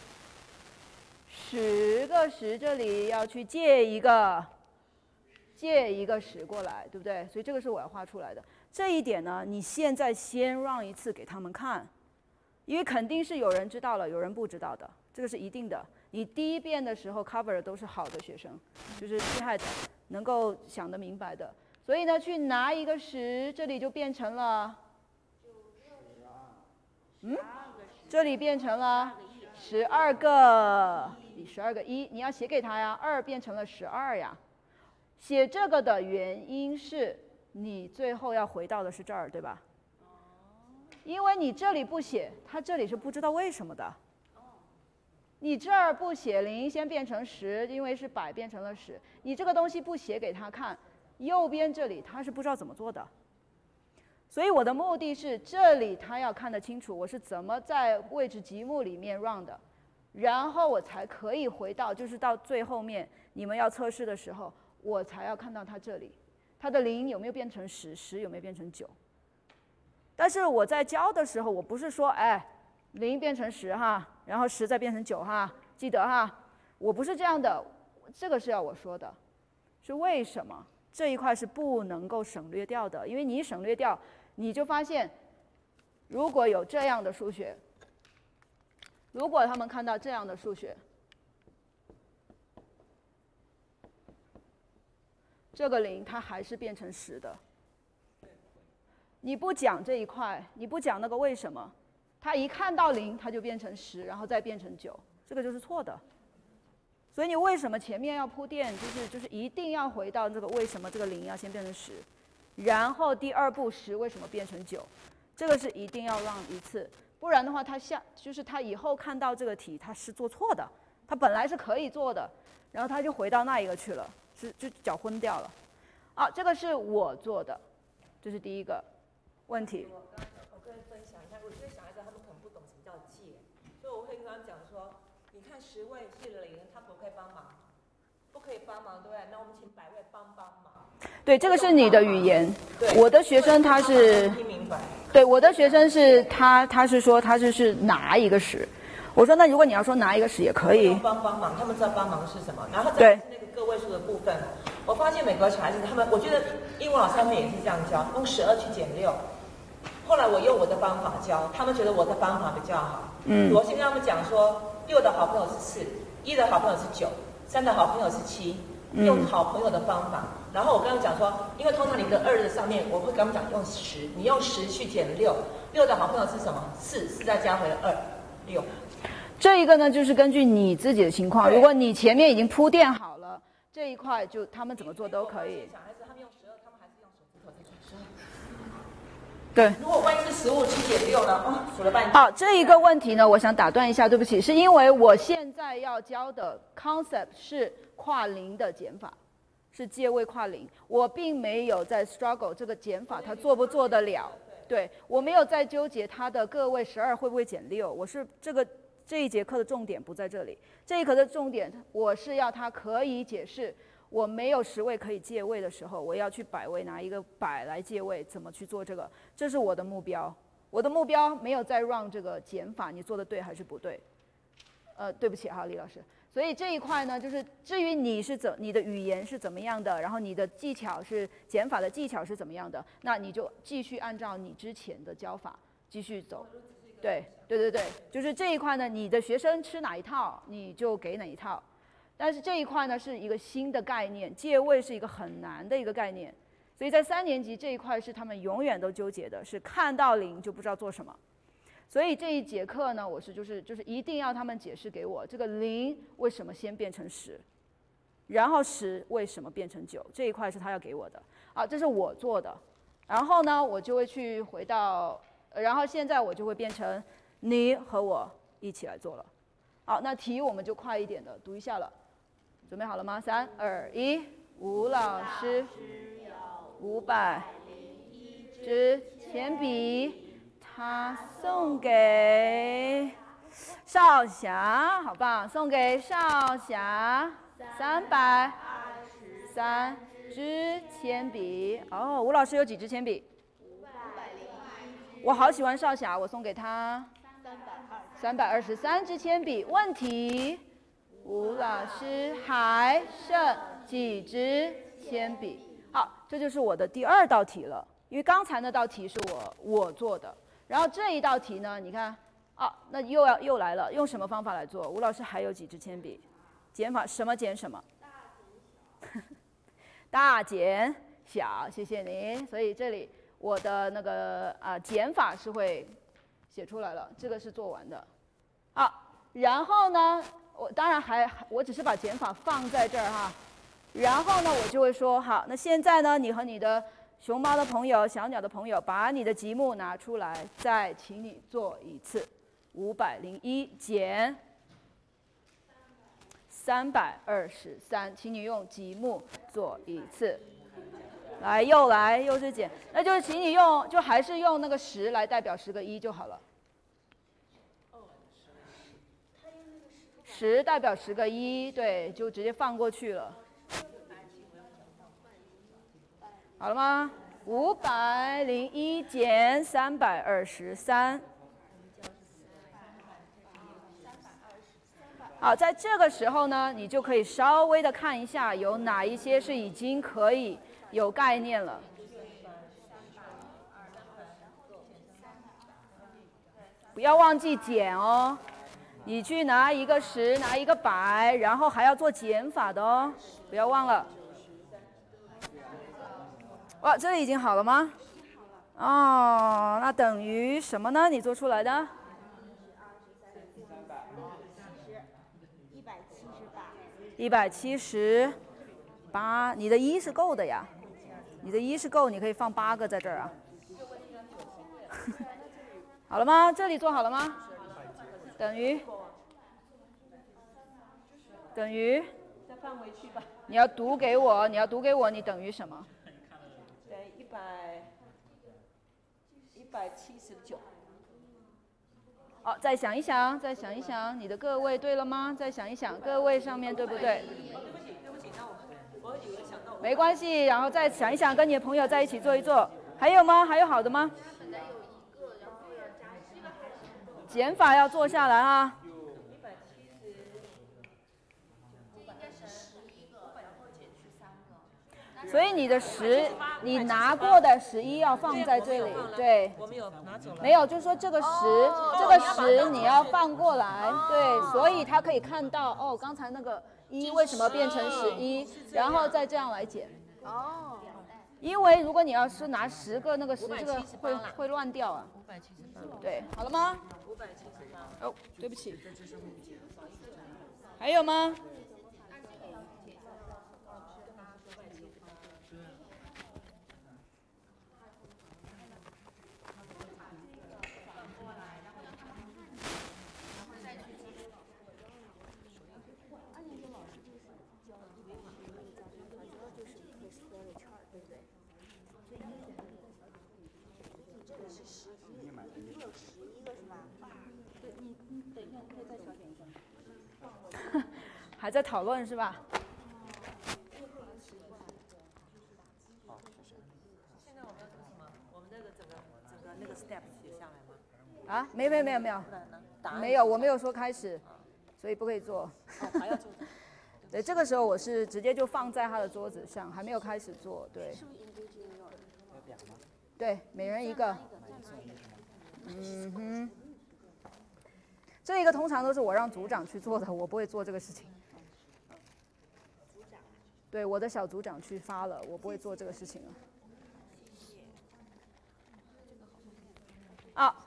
10个10这里要去借一个10过来，对不对？所以这个是我要画出来的。这一点呢，你现在先让一次给他们看，因为肯定是有人知道了，有人不知道的，这个是一定的。你第一遍的时候 cover 的都是好的学生，就是厉害的，能够想得明白的。所以呢，去拿一个10，这里就变成了，这里变成了12个1，你要写给他呀，2变成了12呀。写这个的原因是你最后要回到的是这儿，对吧？因为你这里不写，他这里是不知道为什么的。你这儿不写0，先变成10，因为是100变成了10。你这个东西不写给他看，右边这里他是不知道怎么做的。所以我的目的是，这里他要看得清楚我是怎么在位置极目里面 run 的，然后我才可以回到，就是到最后面你们要测试的时候，我才要看到它这里，它的0有没有变成10，10有没有变成9。但是我在教的时候，我不是说，哎，0变成10哈，然后10再变成9哈，记得哈，我不是这样的，这个是要我说的，是为什么？这一块是不能够省略掉的，因为你一省略掉，你就发现，如果有这样的数学，如果他们看到这样的数学，这个0它还是变成10的。你不讲这一块，你不讲那个为什么，他一看到0它就变成10，然后再变成9，这个就是错的。所以你为什么前面要铺垫，就是一定要回到这个为什么这个0要先变成10，然后第二步10为什么变成9，这个是一定要让一次，不然的话就是他以后看到这个题他是做错的，他本来是可以做的，然后他就回到那一个去了，就搅混掉了。啊，这个是我做的，这是第一个问题。 我跟分享一下，我觉得小孩子他们可能不懂什么叫借，所以我会跟他们讲说，你看10位是0，他可不可以帮忙？不可以帮忙，对不对？那我们请100位帮忙。 对，这个是你的语言。 我的学生他是， 听明白。 对，我的学生是他是说他是拿一个10，我说那如果你要说拿一个10也可以。 帮忙，他们知道帮忙是什么，然后再是那个个位数的部分。我发现美国小孩子他们，我觉得英文老师他们也是这样教，用12去减6。后来我用我的方法教，他们觉得我的方法比较好。我先跟他们讲说，6的好朋友是4，1的好朋友是9，3的好朋友是7，用好朋友的方法。然后我跟他们讲说，因为通常你的2的上面，我会跟他们讲用10，你用10去减6，6的好朋友是什么？4再加回2，6。 这一个呢，就是根据你自己的情况，如果你前面已经铺垫好了，这一块就他们怎么做都可以。 小孩子他们用12，他们还是用手指头在做12。 对。 如果万一是15去减6呢？数了半天。 好，这一个问题呢，我想打断一下，对不起，是因为我现在要教的 concept 是跨0的减法，是借位跨0，我并没有在 struggle 这个减法它做不做得了。对，我没有在纠结它的个位12会不会减6，我是这一节课的重点不在这里，这一课的重点我是要它可以解释，我没有10位可以借位的时候，我要去100位拿一个100来借位，怎么去做这个？这是我的目标。我的目标没有在让这个减法你做的对还是不对。对不起哈，李老师。所以这一块呢，就是至于你的语言是怎么样的，然后你的技巧是减法的技巧是怎么样的，那你就继续按照你之前的教法继续走。对，就是这一块呢，你的学生吃哪一套，你就给哪一套。但是这一块呢是一个新的概念，借位是一个很难的一个概念，所以在3年级这一块是他们永远都纠结的，是看到0就不知道做什么。所以这一节课呢，我是就是一定要他们解释给我这个0为什么先变成10，然后10为什么变成9，这一块是他要给我的。好，这是我做的。然后呢，我就会去回到，然后现在我就会变成你和我一起来做了。好，那题我们就快一点的读一下了。准备好了吗？3、2、1，吴老师501支铅笔。他送给少霞，好棒！送给少霞323支铅笔。哦，吴老师有几支铅笔？501。我好喜欢少霞，我送给他323支铅笔。问题：吴老师还剩几支铅笔？好，这就是我的第2道题了。因为刚才那道题是我做的。然后这一道题呢，你看，那又来了，用什么方法来做？吴老师还有几支铅笔？减法什么减什么？大减小，谢谢您。所以这里我的那个减法是会写出来了，这个是做完的。好，然后呢，我当然我只是把减法放在这儿哈。然后呢，我就会说，好，那现在呢，你和你的熊猫的朋友、小鸟的朋友，把你的积木拿出来，再请你做一次。501减323，请你用积木做一次。又是减，那就是请你就还是用那个10来代表10个1就好了。10代表10个1，对，就直接放过去了。好了吗？501减323。好，在这个时候呢，你就可以稍微的看一下有哪一些是已经可以有概念了。不要忘记减哦，你去拿一个10，拿一个100，然后还要做减法的哦，不要忘了。哇，这里已经好了吗？哦，那等于什么呢？你做出来的？178，你的1是够的呀，你的1是够，你可以放8个在这儿啊。好了吗？这里做好了吗？等于再放回去吧。 你要读给我，你等于什么？ 对，179。 好，再想一想，你的个位对了吗？再想一想，个位上面对不对？ 对不起，那我以为想到没关系，然后再想一想，跟你的朋友在一起做一做。还有吗？还有好的吗？减法要做下来啊。所以你的你拿过的11要放在这里，对。 我们有拿走了。 没有，就是说这个10你要放过来，对，所以他可以看到哦，刚才那个1为什么变成11，然后再这样来减。 哦。 因为如果你要是拿10个，那个10这个会乱掉啊。 578。 对，好了吗 578。 哦，对不起。还有吗？还在讨论是吧？ 现在我们要做什么？我们那个整个那个 step 写下来吗？ 啊，没有，没有，我没有说开始，所以不可以做。 还要做。 对，这个时候我是直接就放在他的桌子上，还没有开始做。对。对，每人一个。嗯哼。这一个通常都是我让组长去做的，我不会做这个事情。对，我的小组长去发了，我不会做这个事情了。啊。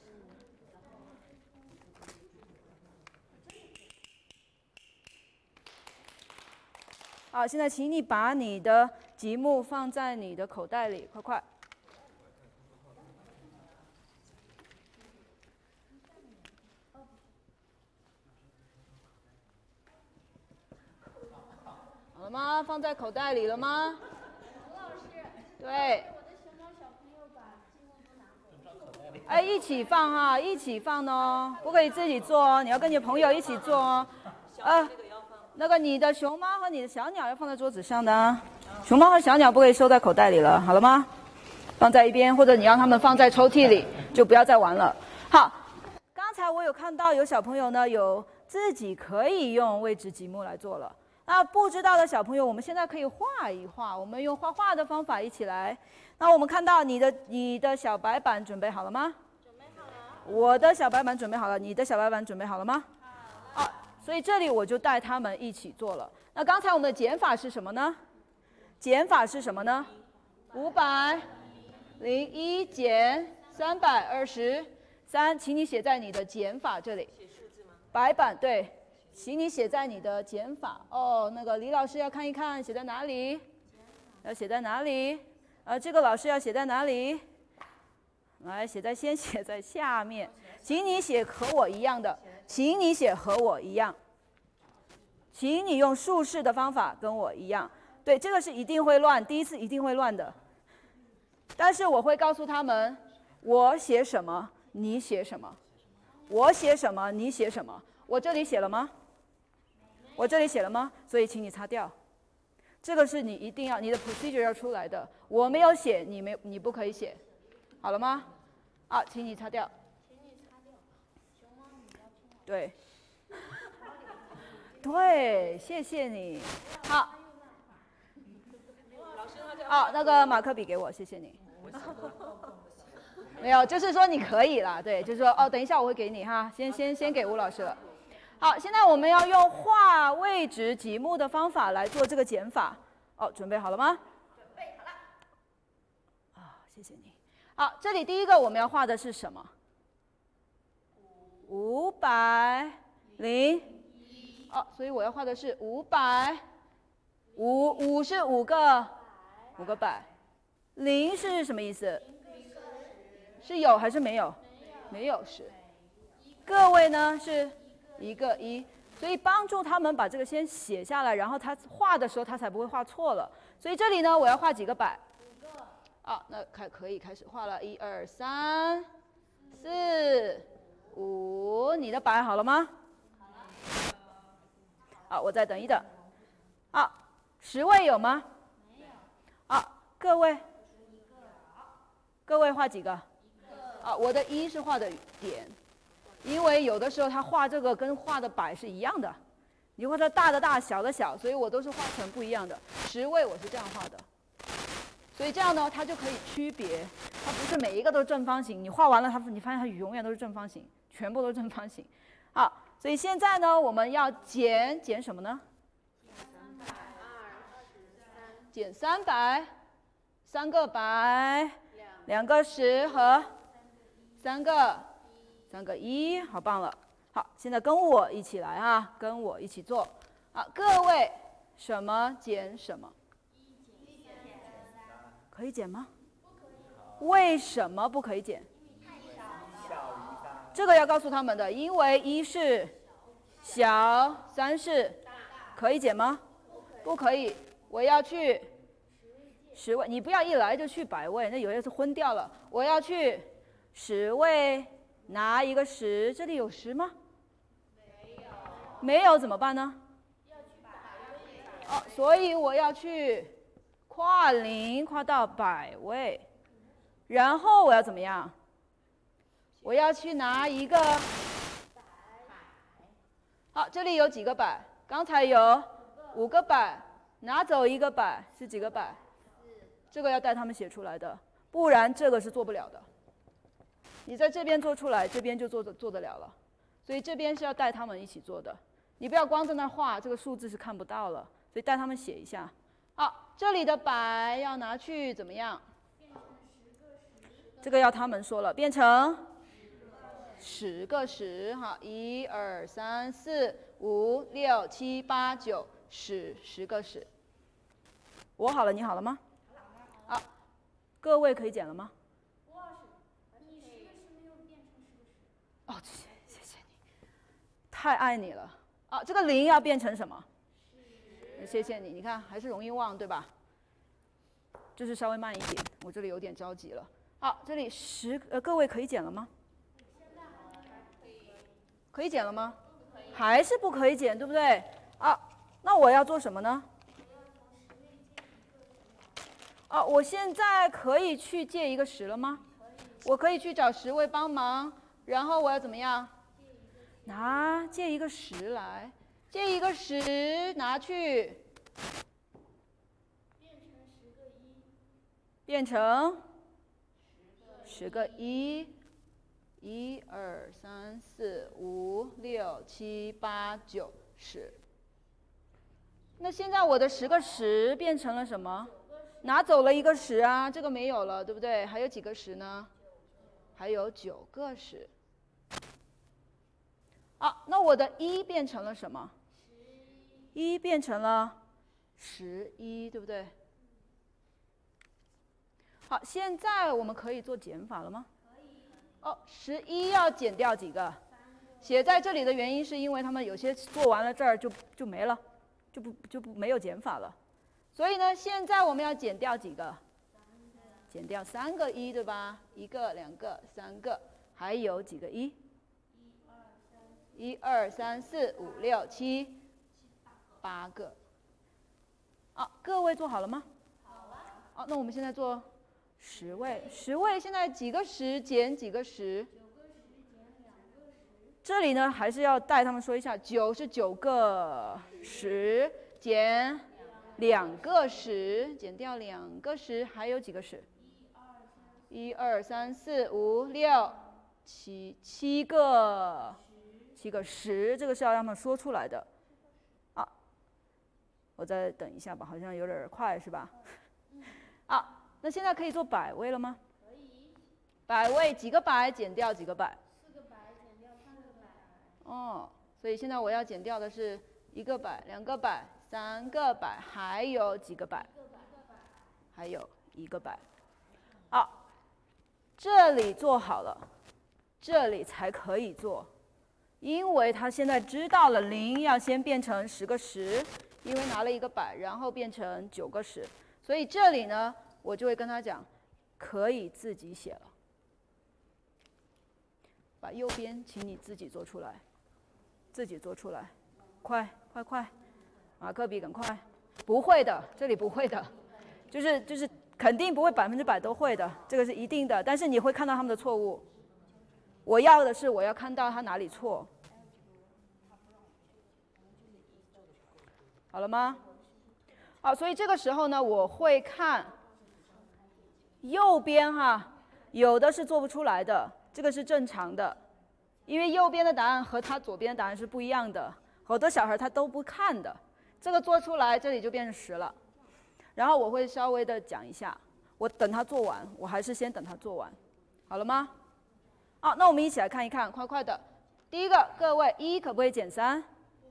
好，现在请你把你的积木放在你的口袋里，快快。好了吗？放在口袋里了吗？ 吴老师。 对。 我的熊猫小朋友把积木都拿走了。 哎，一起放哈，一起放哦，不可以自己做哦，你要跟你的朋友一起做哦。那个你的熊猫和你的小鸟要放在桌子上的啊，熊猫和小鸟不可以收在口袋里了，好了吗？放在一边，或者你让他们放在抽屉里，就不要再玩了。好，刚才我有看到有小朋友呢，有自己可以用位置积木来做了。那不知道的小朋友，我们现在可以画一画，我们用画画的方法一起来。那我们看到你的小白板准备好了吗？ 准备好了。 我的小白板准备好了，你的小白板准备好了吗？好了。所以这里我就带他们一起做了。那刚才我们的减法是什么呢？减法是什么呢？501减323，请你写在你的减法这里。 写数字吗？ 白板对，请你写在你的减法。哦，那个李老师要看一看写在哪里，要写在哪里？这个老师要写在哪里？来，先写在下面，请你写和我一样的，请你写和我一样，请你用竖式的方法跟我一样。对，这个是一定会乱，第一次一定会乱的。但是我会告诉他们，我写什么，你写什么，我写什么，你写什么。我这里写了吗？我这里写了吗？所以请你擦掉。这个是你一定要，你的 procedure 要出来的。我没有写，你不可以写。好了吗？啊，请你擦掉。 请你擦掉。熊猫，你要听我。 对。对，谢谢你。好。好，那个马克笔给我，谢谢你。没有，就是说你可以啦，对，就是说哦，等一下我会给你哈，先给吴老师了。好，现在我们要用画位置积木的方法来做这个减法。哦，准备好了吗？ 准备好了。 啊，谢谢你。好，这里第一个我们要画的是什么？500。哦，所以我要画的是500。5是5个百。0是什么意思？是有还是没有？没有是。个位呢是1个1，所以帮助他们把这个先写下来，然后他画的时候他才不会画错了。所以这里呢，我要画几个百？5个。啊，那可以开始画了。1、2、3、4、5，你的摆好了吗？好了。好，我再等一等。好，10位有吗？ 各位，各位画几个？啊，我的1是画的点，因为有的时候他画这个跟画的摆是一样的，你画的大的大，小的小，所以我都是画成不一样的。10位我是这样画的，所以这样呢，它就可以区别，它不是每一个都是正方形，你画完了你发现它永远都是正方形，全部都是正方形。好，所以现在呢，我们要减什么呢？减300，3个100，2个10和3个1，好棒了。好，现在跟我一起来啊，跟我一起做。好，各位，什么减什么？可以减吗？为什么不可以减？这个要告诉他们的，因为1是小，3是可以减吗？不可以。我要去10位，你不要一来就去100位，那有些是昏掉了。我要去10位，拿一个10，这里有10吗？没有怎么办呢？哦，所以我要去跨0，跨到100位，然后我要怎么样？我要去拿一个好，这里有几个100？刚才有5个100，拿走1个100是几个100？这个要带他们写出来的，不然这个是做不了的。你在这边做出来，这边就做得了了。所以这边是要带他们一起做的，你不要光在那画，这个数字是看不到了。所以带他们写一下。好，这里的100要拿去怎么样？这个要他们说了，变成10个10，好，1、2、3、4、5、6、7、8、9、10，10个10。我好了，你好了吗？好，各位可以减了吗？ 你10个10没有变成10个10。 哦，谢谢你，太爱你了。啊，这个0要变成什么？10。谢谢你，你看还是容易忘，对吧？就是稍微慢一点，我这里有点着急了。好，这里各位可以减了吗？可以减了吗？还是不可以减，对不对？啊，那我要做什么呢？啊，我现在可以去借一个10了吗？我可以去找10位帮忙，然后我要怎么样？借一个10来，借一个10拿去，变成10个1。1、2、3、4、5、6、7、8、9、10。那现在我的10个10变成了什么？拿走了一个10啊，这个没有了，对不对？还有几个10呢？还有9个10。啊，那我的1变成了什么？1变成了11，对不对？好，现在我们可以做减法了吗？哦，11要减掉几个？写在这里的原因是因为他们有些做完了这儿就没了，就没有减法了。所以呢，现在我们要减掉几个？减掉3个1，对吧？1个、2个、3个，还有几个1？1、2、3、4、5、6、7、8个。啊，各位做好了吗？好了。好，那我们现在做10位，10位现在几个10减几个10？9个10减2个10。这里呢，还是要带他们说一下，9是9个10减2个10，减掉2个10，还有几个10？1、2、3、4、5、6、7个10，这个是要让他们说出来的。啊，我再等一下吧，好像有点快，是吧？啊。那现在可以做100位了吗？可以。100位几个100减掉几个100？4个100减掉3个100。哦，所以现在我要减掉的是1个100、2个100、3个100，还有几个100？还有1个100。好，这里做好了，这里才可以做，因为他现在知道了0要先变成10个10，因为拿了1个100，然后变成9个10，所以这里呢。我就会跟他讲，可以自己写了。把右边请你自己做出来，自己做出来，快！马克笔赶快！不会的，这里不会的，就是肯定不会100%都会的，这个是一定的。但是你会看到他们的错误。我要的是我要看到他哪里错。好了吗？好，所以这个时候呢，我会看右边哈，有的是做不出来的，这个是正常的，因为右边的答案和他左边的答案是不一样的。好多小孩他都不看的，这个做出来，这里就变成10了。然后我会稍微的讲一下，我等他做完，我还是先等他做完，好了吗？好，那我们一起来看一看，快快的。第一个，各位1可不可以减3？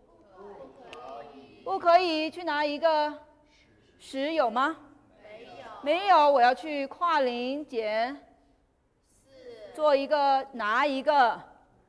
不可以，去拿一个10有吗？没有，我要去跨0减4，做一个拿一个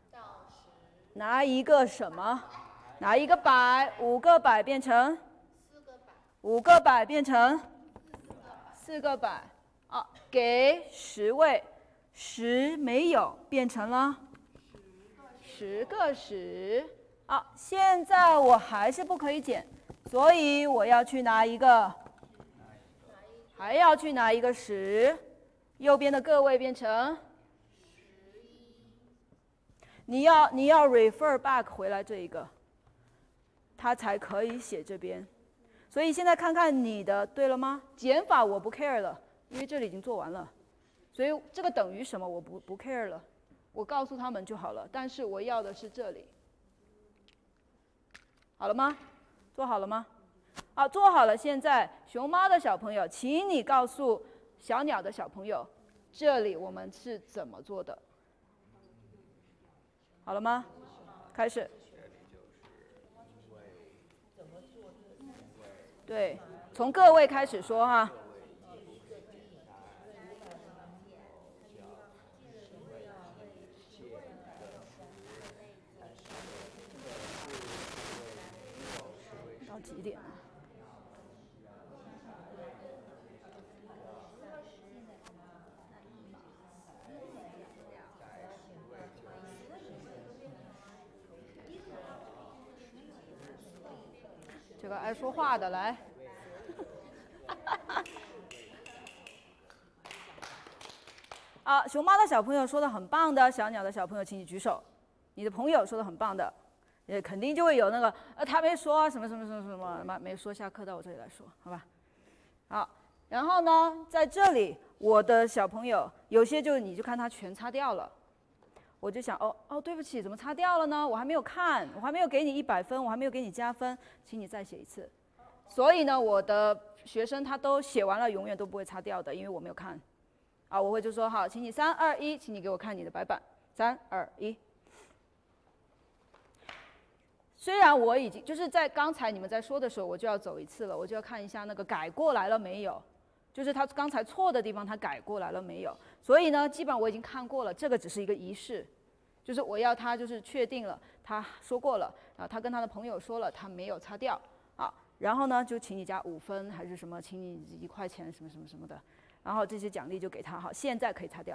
什么？拿一个100，5个100变成5个100变成4个100。啊，给10位，10没有，变成了10个10。好，现在我还是不可以减，所以我要去拿一个，还要去拿一个10，右边的个位变成你要 refer back 回来这一个，它才可以写这边。所以现在看看你的对了吗？减法我不 care 了，因为这里已经做完了，所以这个等于什么我不 care 了，我告诉他们就好了。但是我要的是这里。好了吗？做好了吗？好，做好了。现在熊猫的小朋友，请你告诉小鸟的小朋友，这里我们是怎么做的？好了吗？开始。对，从各位开始说哈。到几点啊？这个爱说话的来。啊，熊猫的小朋友说的很棒的，小鸟的小朋友请你举手。你的朋友说的很棒的，也肯定就会有那个他没说什么什么什么什么没说，下课到我这里来说，好吧？好，然后呢，在这里我的小朋友有些你就看他全擦掉了，我就想对不起，怎么擦掉了呢？我还没有看，我还没有给你100分，我还没有给你加分，请你再写一次。所以呢，我的学生他都写完了，永远都不会擦掉的，因为我没有看。啊，我会就说好，请你3、2、1，请你给我看你的白板。3、2、1。虽然我已经就是在刚才你们在说的时候，我就要走一次了，我就要看一下那个改过来了没有，就是他刚才错的地方他改过来了没有。所以呢，基本上我已经看过了，这个只是一个仪式，就是我要他就是确定了他说过了，然后他跟他的朋友说了他没有擦掉啊，然后呢就请你加5分还是什么，请你1块钱什么什么什么的。然后这些奖励就给他，好，现在可以擦掉。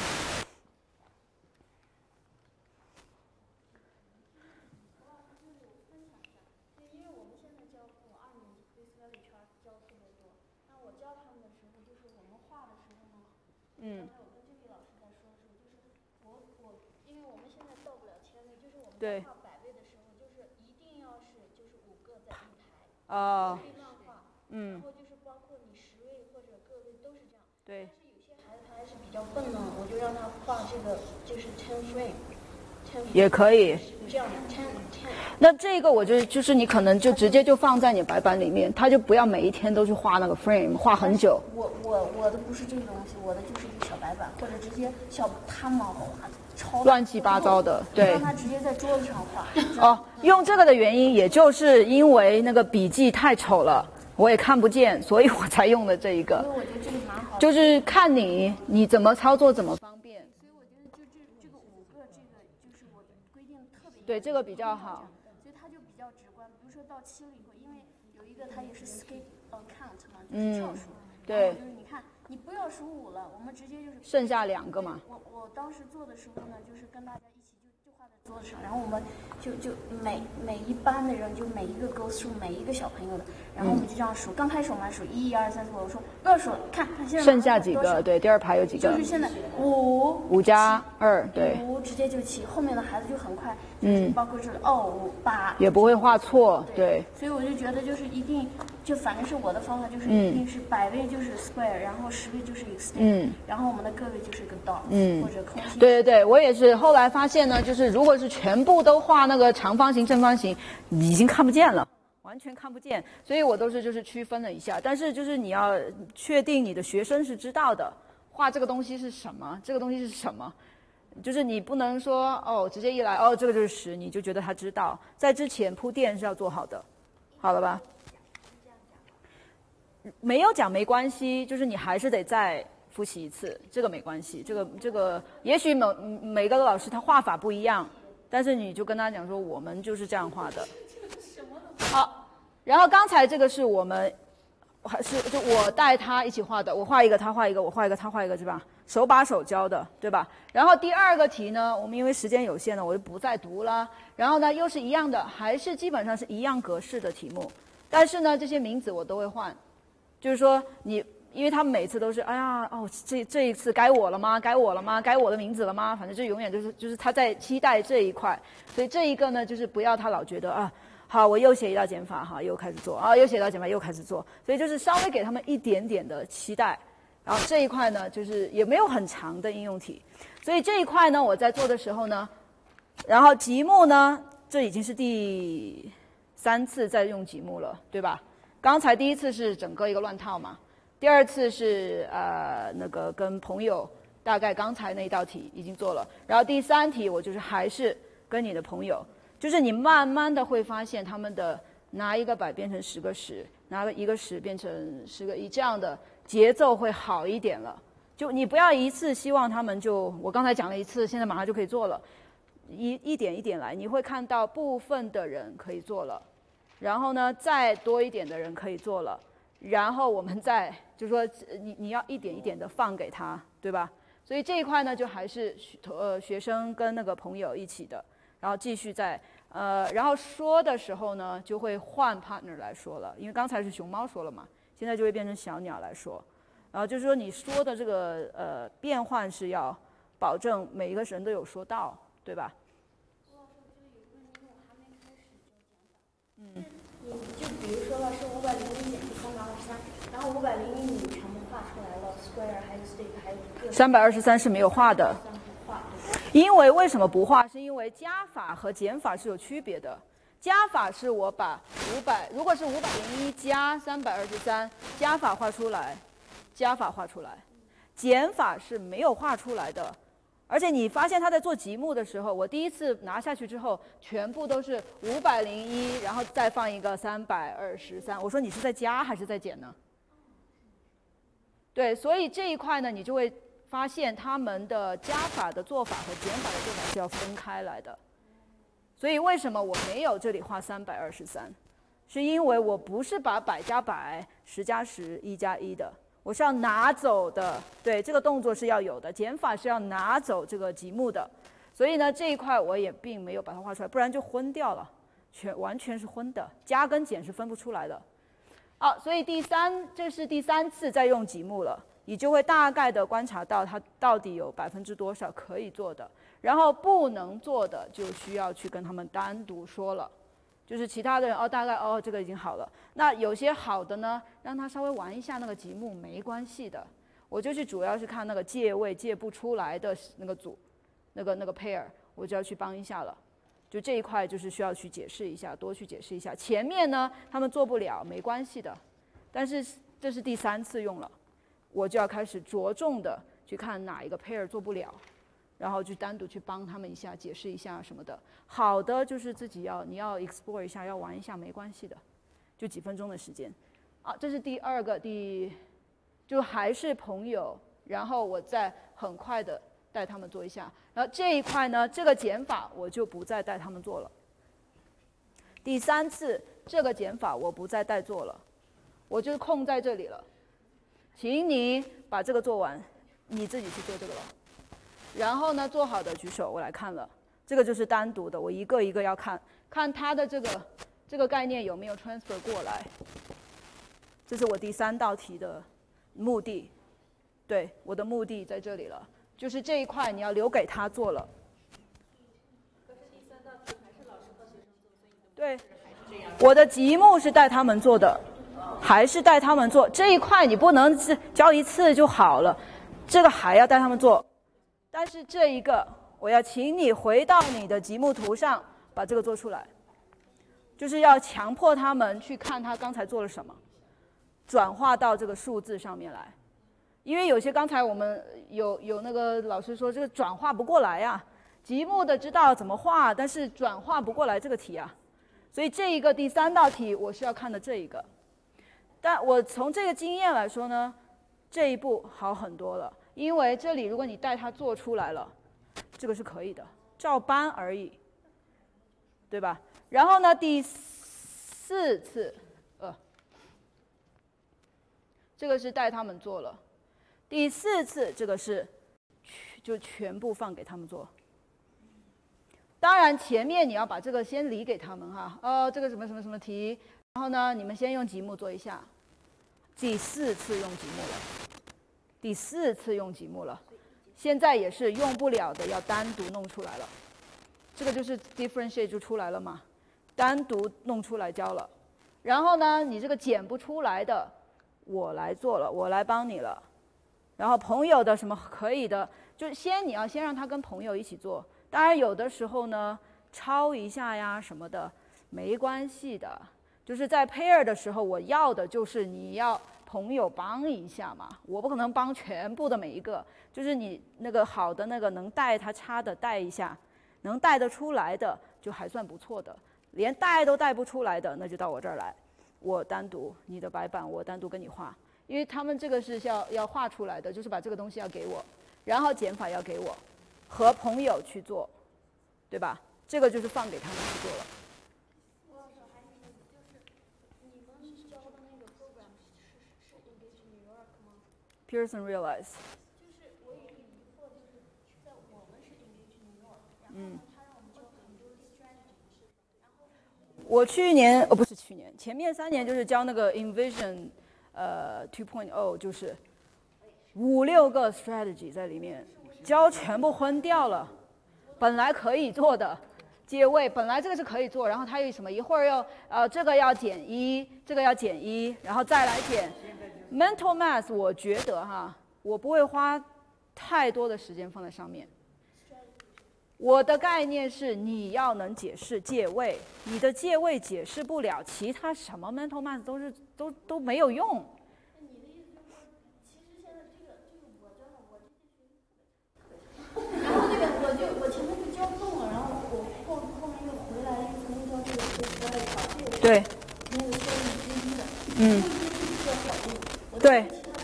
因为我们现在教我2年级 Physically 教特别多，那我教他们的时候，就是我们画的时候呢，刚才我跟这位老师在说的时候，就是因为我们现在到不了千位，就是我们在画100位的时候，就是一定要是就是5个在一排，不可以乱画，然后就是包括你10位或者个位都是这样。 对。 但是有些孩子他还是比较笨呢，我就让他画这个就是10 frame。 也可以。 这样10。 那这个我就是你可能就直接就放在你白板里面，他就不要每一天都去画那个 frame， 画很久。 我的不是这个东西，我的就是一个小白板，或者直接他们画超乱七八糟的，对。 让他直接在桌子上画。 哦，用这个的原因，也就是因为那个笔记太丑了，我也看不见，所以我才用的这一个。 所以我觉得这个蛮好的。 就是看你怎么操作怎么方便。 所以我觉得这个5个这个就是我规定特别。 对，这个比较好。 所以它就比较直观。比如说到7了以后，因为有一个它也是 skip count 嘛，就是跳数。 对。 就是你看，你不要数5了，我们直接就是。 剩下2个嘛。 我当时做的时候呢，就是跟大家一起就画的。 桌子上，然后我们就每一班的人就每一个 go through 每一个小朋友的，然后我们就这样数。刚开始我们还数1、2、3、4，我说乱数，看他现在剩下几个？对，第二排有几个？ 就是现在5 加2，对 ，5直接就7，后面的孩子就很快，包括这里5、8， 也不会画错，对。 所以我就觉得就是一定，就反正是我的方法就是一定是100位就是 square，然后10位就是 extend，然后我们的个位就是个 dot，或者空心。 对对对，我也是后来发现呢，就是如果是全部都画那个长方形、正方形，已经看不见了。完全看不见，所以我都是就是区分了一下，但是就是你要确定你的学生是知道的，画这个东西是什么，这个东西是什么，就是你不能说哦直接一来哦这个就是10，你就觉得他知道，在之前铺垫是要做好的，好了吧？没有讲没关系，就是你还是得再复习一次，这个没关系，这个也许每个老师他画法不一样，但是你就跟他讲说我们就是这样画的。好，然后刚才这个是我们就我带他一起画的，我画一个他画一个，我画一个他画一个，是吧？手把手教的，对吧？然后第二个题呢，我们因为时间有限呢，我就不再读了。然后呢，又是一样的，还是基本上是一样格式的题目，但是呢，这些名字我都会换，就是说因为他们每次都是哎呀哦这一次该我了吗？该我了吗？该我的名字了吗？反正就永远就是他在期待这一块，所以这一个呢，就是不要他老觉得啊。好，我又写一道减法，哈，又开始做啊，又写一道减法，又开始做，所以就是稍微给他们一点点的期待。然后这一块呢，就是也没有很长的应用题，所以这一块呢，我在做的时候呢，然后极目呢，这已经是第3次在用极目了，对吧？刚才第一次是整个一个乱套嘛，第二次是那个跟朋友大概刚才那一道题已经做了，然后第3题我就是还是跟你的朋友。就是你慢慢的会发现他们的拿一个100变成10个10，拿一个10变成10个1，这样的节奏会好一点了。就你不要一次希望他们就我刚才讲了一次，现在马上就可以做了，一点一点来，你会看到部分的人可以做了，然后呢再多一点的人可以做了，然后我们再就是说你要一点一点的放给他，对吧？所以这一块呢就还是学生跟那个朋友一起的。然后继续然后说的时候呢，就会换 partner 来说了，因为刚才是熊猫说了嘛，现在就会变成小鸟来说。然后就是说你说的这个变换是要保证每一个人都有说到，对吧？ 老师，我觉得有一个因为我还没开始就讲法。你就比如说老师501减去323，然后501你全部画出来了 ，square 还有 stick 还有个。323 是没有画的。因为为什么不画？是因为加法和减法是有区别的。加法是我把如果是501加323，加法画出来，加法画出来。减法是没有画出来的。而且你发现他在做极目的时候，我第一次拿下去之后，全部都是501，然后再放一个323。我说你是在加还是在减呢？对，所以这一块呢，你就会发现他们的加法的做法和减法的做法是要分开来的，所以为什么我没有这里画323，是因为我不是把100加100、10加10、1加1的，我是要拿走的。对，这个动作是要有的，减法是要拿走这个极目的，所以呢这一块我也并没有把它画出来，不然就昏掉了，完全是昏的，加跟减是分不出来的。好，所以这是第3次在用极目了。你就会大概的观察到它到底有多少可以做的，然后不能做的就需要去跟他们单独说了，就是其他的人大概这个已经好了，那有些好的呢，让他稍微玩一下那个极目没关系的，我就去主要是看那个借位借不出来的那个组，那个 pair， 我就要去帮一下了，就这一块就是需要去解释一下，多去解释一下。前面呢他们做不了没关系的，但是这是第3次用了。我就要开始着重的去看哪一个 pair 做不了，然后就单独去帮他们一下，解释一下什么的。好的就是你要 explore 一下，要玩一下没关系的，就几分钟的时间。这是第2个，就还是朋友，然后我再很快的带他们做一下。然后这一块呢，这个减法我就不再带他们做了。第3次这个减法我不再带做了，我就空在这里了。请你把这个做完，你自己去做这个了。然后呢，做好的举手，我来看了。 这个就是单独的，我一个一个要看它的这个概念有没有 transfer 过来。这是我第3道题的目的，对，我的目的在这里了，就是这一块你要留给他做了。 可是第3道题还是老师和学生做，所以你的对，我的题目是带他们做的，还是带他们做这一块，你不能教一次就好了，这个还要带他们做。但是这一个，我要请你回到你的题目图上，把这个做出来，就是要强迫他们去看他刚才做了什么，转化到这个数字上面来。因为有些刚才我们有那个老师说这个转化不过来啊，题目的知道怎么画，但是转化不过来这个题啊。所以这一个第3道题我是要看的这一个，但我从这个经验来说呢，这一步好很多了，因为这里如果你带他做出来了，这个是可以的，照搬而已，对吧？然后呢，第4次，这个是带他们做了，第4次这个是就全部放给他们做。当然，前面你要把这个先理给他们哈，这个什么什么什么题，然后呢，你们先用题目做一下。第4次用题目了，第4次用题目了，现在也是用不了的，要单独弄出来了。这个就是 differentiate 就出来了嘛，单独弄出来教了。然后呢，你这个剪不出来的，我来做了，我来帮你了。然后朋友的什么可以的，就是你要先让他跟朋友一起做。当然有的时候呢，抄一下呀什么的没关系的，就是在 pair 的时候，我要的就是你要朋友帮一下嘛，我不可能帮全部的每一个，就是你那个好的那个能带他差的带一下，能带得出来的就还算不错的，连带都带不出来的那就到我这儿来，我单独你的白板我单独跟你画，因为他们这个是要画出来的，就是把这个东西要给我，然后减法要给我。和朋友去做，对吧？这个就是放给他们去做了。 我老师还有一个就是你们教的那个 program 是 Engage New York 吗 ？Pearson Realize。 就是我有一个疑惑，就是在我们是 Engage New York，然后呢，他让我们教很多 strategy， 然后我去年不是去年，前面3年就是教那个 Envision 2.0， 就是5、6个 strategy 在里面。教全部昏掉了，本来可以做的借位，本来这个是可以做，然后它又什么一会儿又这个要减1，这个要减1，然后再来减。Mental math 我觉得我不会花太多的时间放在上面。我的概念是你要能解释借位，你的借位解释不了，其他什么 mental math 都没有用。 然后那个我前面就教动了，然后我后面又回来又重新教这个对， 那个教育之一的， 对，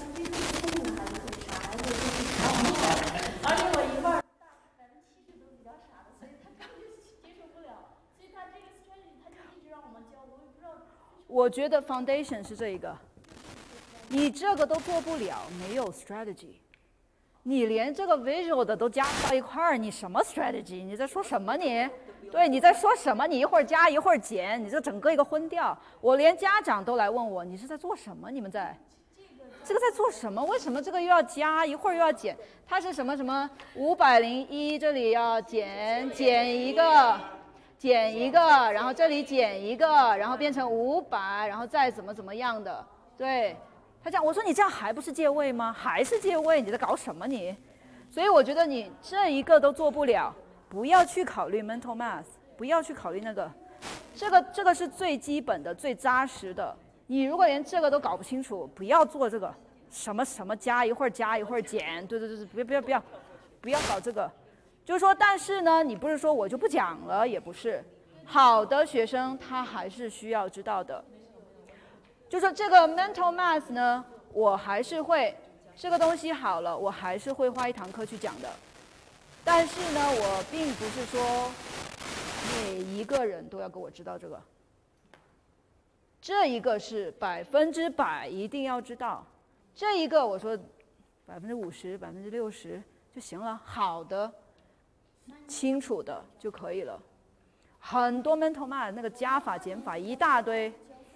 而且我一半70%都比较傻的，所以他根本就接受不了，所以他这个 strategy 他就一直让我们教，我也不知道。 我觉得 foundation 是这一个，你这个都做不了，没有 strategy。你连这个 visual 的都加不到一块儿，你什么 strategy？ 你在说什么你？对，你在说什么？你一会儿加一会儿减，你这整个一个昏掉。我连家长都来问我，你是在做什么？你们在？这个在做什么？为什么这个又要加一会儿又要减？它是什么什么501这里要减一个，然后这里减一个，然后变成500，然后再怎么样的，对。他讲，我说你这样还不是借位吗？还是借位？你在搞什么你？所以我觉得你这一个都做不了，不要去考虑 mental math， 不要去考虑那个，这个是最基本的、最扎实的。你如果连这个都搞不清楚，不要做这个什么什么加一会儿加一会儿减，对，不要搞这个。就是说，但是呢，你不是说我就不讲了，也不是。好的学生他还是需要知道的。就说这个 mental math 呢，我还是会这个东西好了，我还是会花1堂课去讲的。但是呢，我并不是说每一个人都要给我知道这个。这一个是100%一定要知道，这一个我说50%、60%就行了。好的， 清楚的就可以了。很多 mental math 那个加法减法一大堆。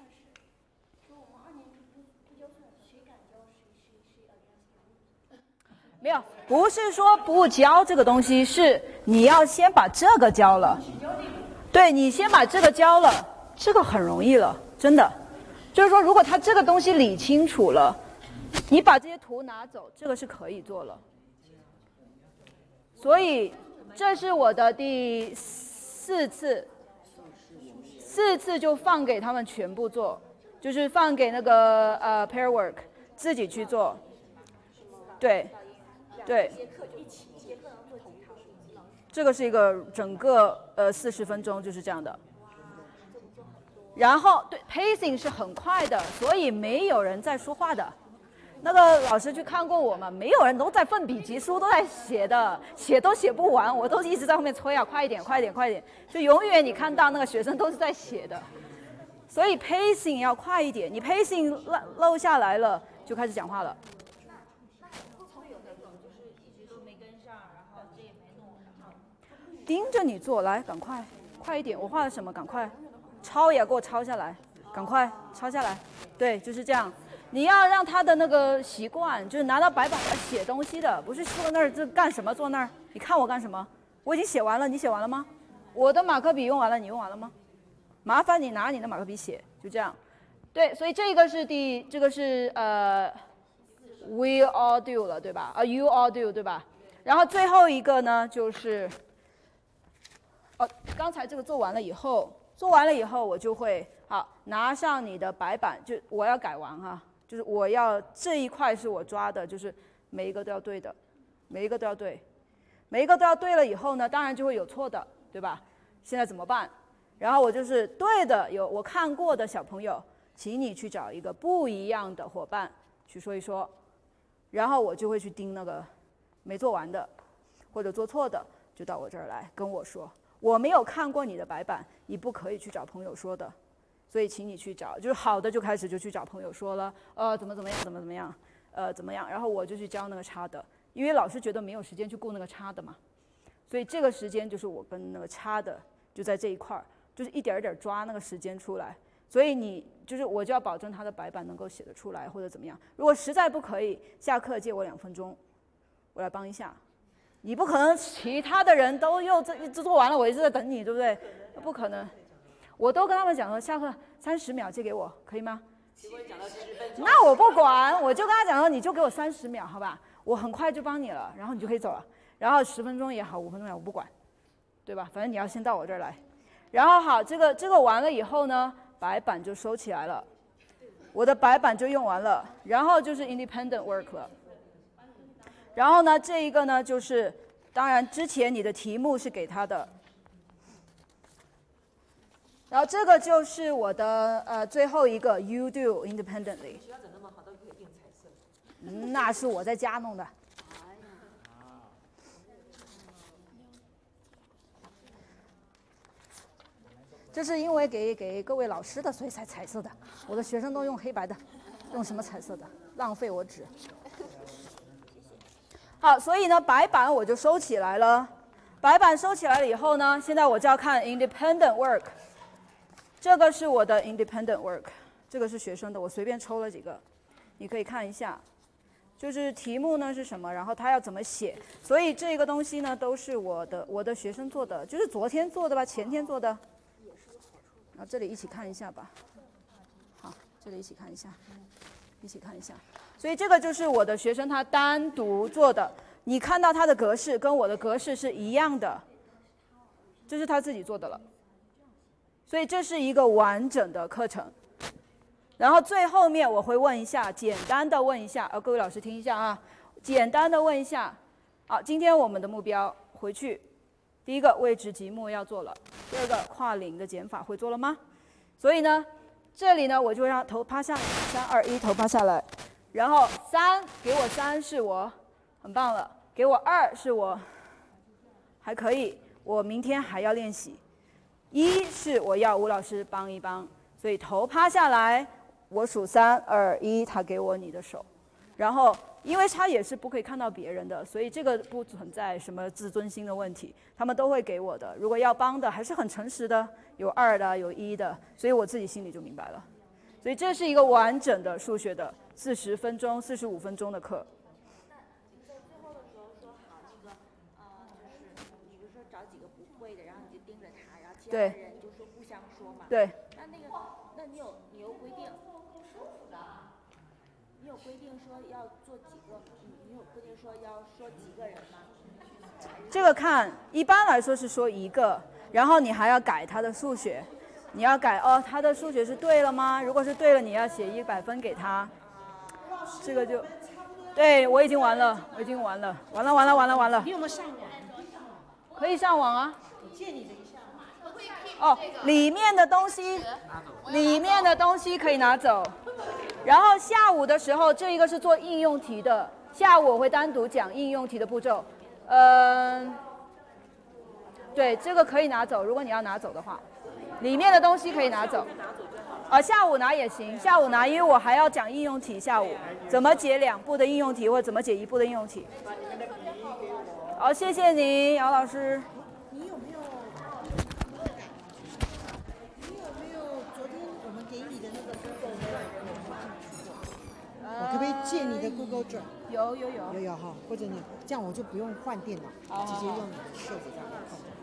没有，不是说不教这个东西，是你要先把这个教了。对，你先把这个教了，这个很容易了，真的。就是说，如果他这个东西理清楚了，你把这些图拿走，这个是可以做了。所以这是我的第4次，4次就放给他们全部做，就是放给那个pair work 自己去做。对。对，这个是一个整个40分钟就是这样的。然后对 pacing 是很快的，所以没有人在说话的。那个老师去看过我嘛，没有人都在奋笔疾书，都在写的，写都写不完，我都一直在后面催啊，快一点，快一点，快一点，就永远你看到那个学生都是在写的。所以 pacing 要快一点，你 pacing 漏下来了，就开始讲话了。盯着你做，来，赶快，快一点！我画了什么？赶快，抄也给我抄下来，赶快抄下来。对，就是这样。你要让他的那个习惯，就是拿到白板来写东西的，不是坐那儿这干什么？坐那儿，你看我干什么？我已经写完了，你写完了吗？我的马克笔用完了，你用完了吗？麻烦你拿你的马克笔写，就这样。对，所以这个是we all do 了，对吧？you all do 对吧？然后最后一个呢就是。刚才这个做完了以后，我就会好拿上你的白板，就我要改完哈，就是我要这一块是我抓的，就是每一个都要对的，每一个都要对，每一个都要对了以后呢，当然就会有错的，对吧？现在怎么办？然后我就是对的，有我看过的小朋友，请你去找一个不一样的伙伴去说一说，然后我就会去盯那个没做完的或者做错的，就到我这儿来跟我说。我没有看过你的白板，你不可以去找朋友说的，所以请你去找，就是好的就开始就去找朋友说了，怎么样，然后我就去教那个差的，因为老师觉得没有时间去顾那个差的嘛，所以这个时间就是我跟那个差的就在这一块儿，就是一点一点抓那个时间出来，所以你就是我就要保证他的白板能够写得出来或者怎么样，如果实在不可以，下课借我2分钟，我来帮一下。你不可能其他的人都又这做完了，我一直在等你，对不对？不可能，我都跟他们讲说，下课30秒借给我，可以吗？那我不管，我就跟他讲说，你就给我30秒，好吧？我很快就帮你了，然后你就可以走了。然后10分钟也好，5分钟也好，我不管，对吧？反正你要先到我这儿来。然后好，这个完了以后呢，白板就收起来了，我的白板就用完了，然后就是 independent work 了。然后呢，这一个呢就是，当然之前你的题目是给他的，然后这个就是我的最后一个 you do independently。 学校整那么好，都可以用彩色。 那是我在家弄的。这是因为给各位老师的，所以才彩色的。我的学生都用黑白的，用什么彩色的？浪费我纸。好，所以呢，白板我就收起来了。白板收起来了以后呢，现在我就要看 independent work。这个是我的 independent work， 这个是学生的，我随便抽了几个，你可以看一下。就是题目呢是什么，然后他要怎么写。所以这个东西呢都是我的学生做的，就是昨天做的吧，前天做的。然后这里一起看一下吧。好，这里一起看一下，一起看一下。所以这个就是我的学生他单独做的，你看到他的格式跟我的格式是一样的，这是他自己做的了。所以这是一个完整的课程。然后最后面我会问一下，简单的问一下，各位老师听一下啊，简单的问一下。好，今天我们的目标回去，第一个位置积木要做了，第二个跨领的减法会做了吗？所以呢，这里呢我就让头趴下来，3、2、1，头趴下来。然后3给我3是我很棒了，给我2是我还可以，我明天还要练习。1是我要吴老师帮一帮，所以头趴下来，我数3、2、1，他给我你的手， 然后因为他也是不可以看到别人的，所以这个不存在什么自尊心的问题，他们都会给我的。如果要帮的，还是很诚实的，有2的，有1的，所以我自己心里就明白了。所以这是一个完整的数学的40分钟、45分钟的课。 那你在最后的时候说好那个就是你比如说找几个不会的，然后你就盯着他，然后其他的人就说互相说嘛。 对。 那你有规定？你有规定说要做几个？你有规定说要说几个人吗？ 这个看一般来说是说1个，然后你还要改他的数学，你要改哦，他的数学是对了吗？如果是对了，你要写100分给他。这个就，对我已经完了，完了。 你有没有上网？ 可以上网啊。 我借你的一下。 哦，里面的东西可以拿走。然后下午的时候，这一个是做应用题的，下午我会单独讲应用题的步骤。对，这个可以拿走，如果你要拿走的话，里面的东西可以拿走。下午拿也行，下午拿，因为我还要讲应用题，下午怎么解2步的应用题，或者怎么解1步的应用题。好，谢谢你，姚老师。 你有没有昨天我们给你的那个 Google 我可不可以借你的 Google Drive？ 有哈，或者你这样我就不用换电脑，直接用你的设置这样。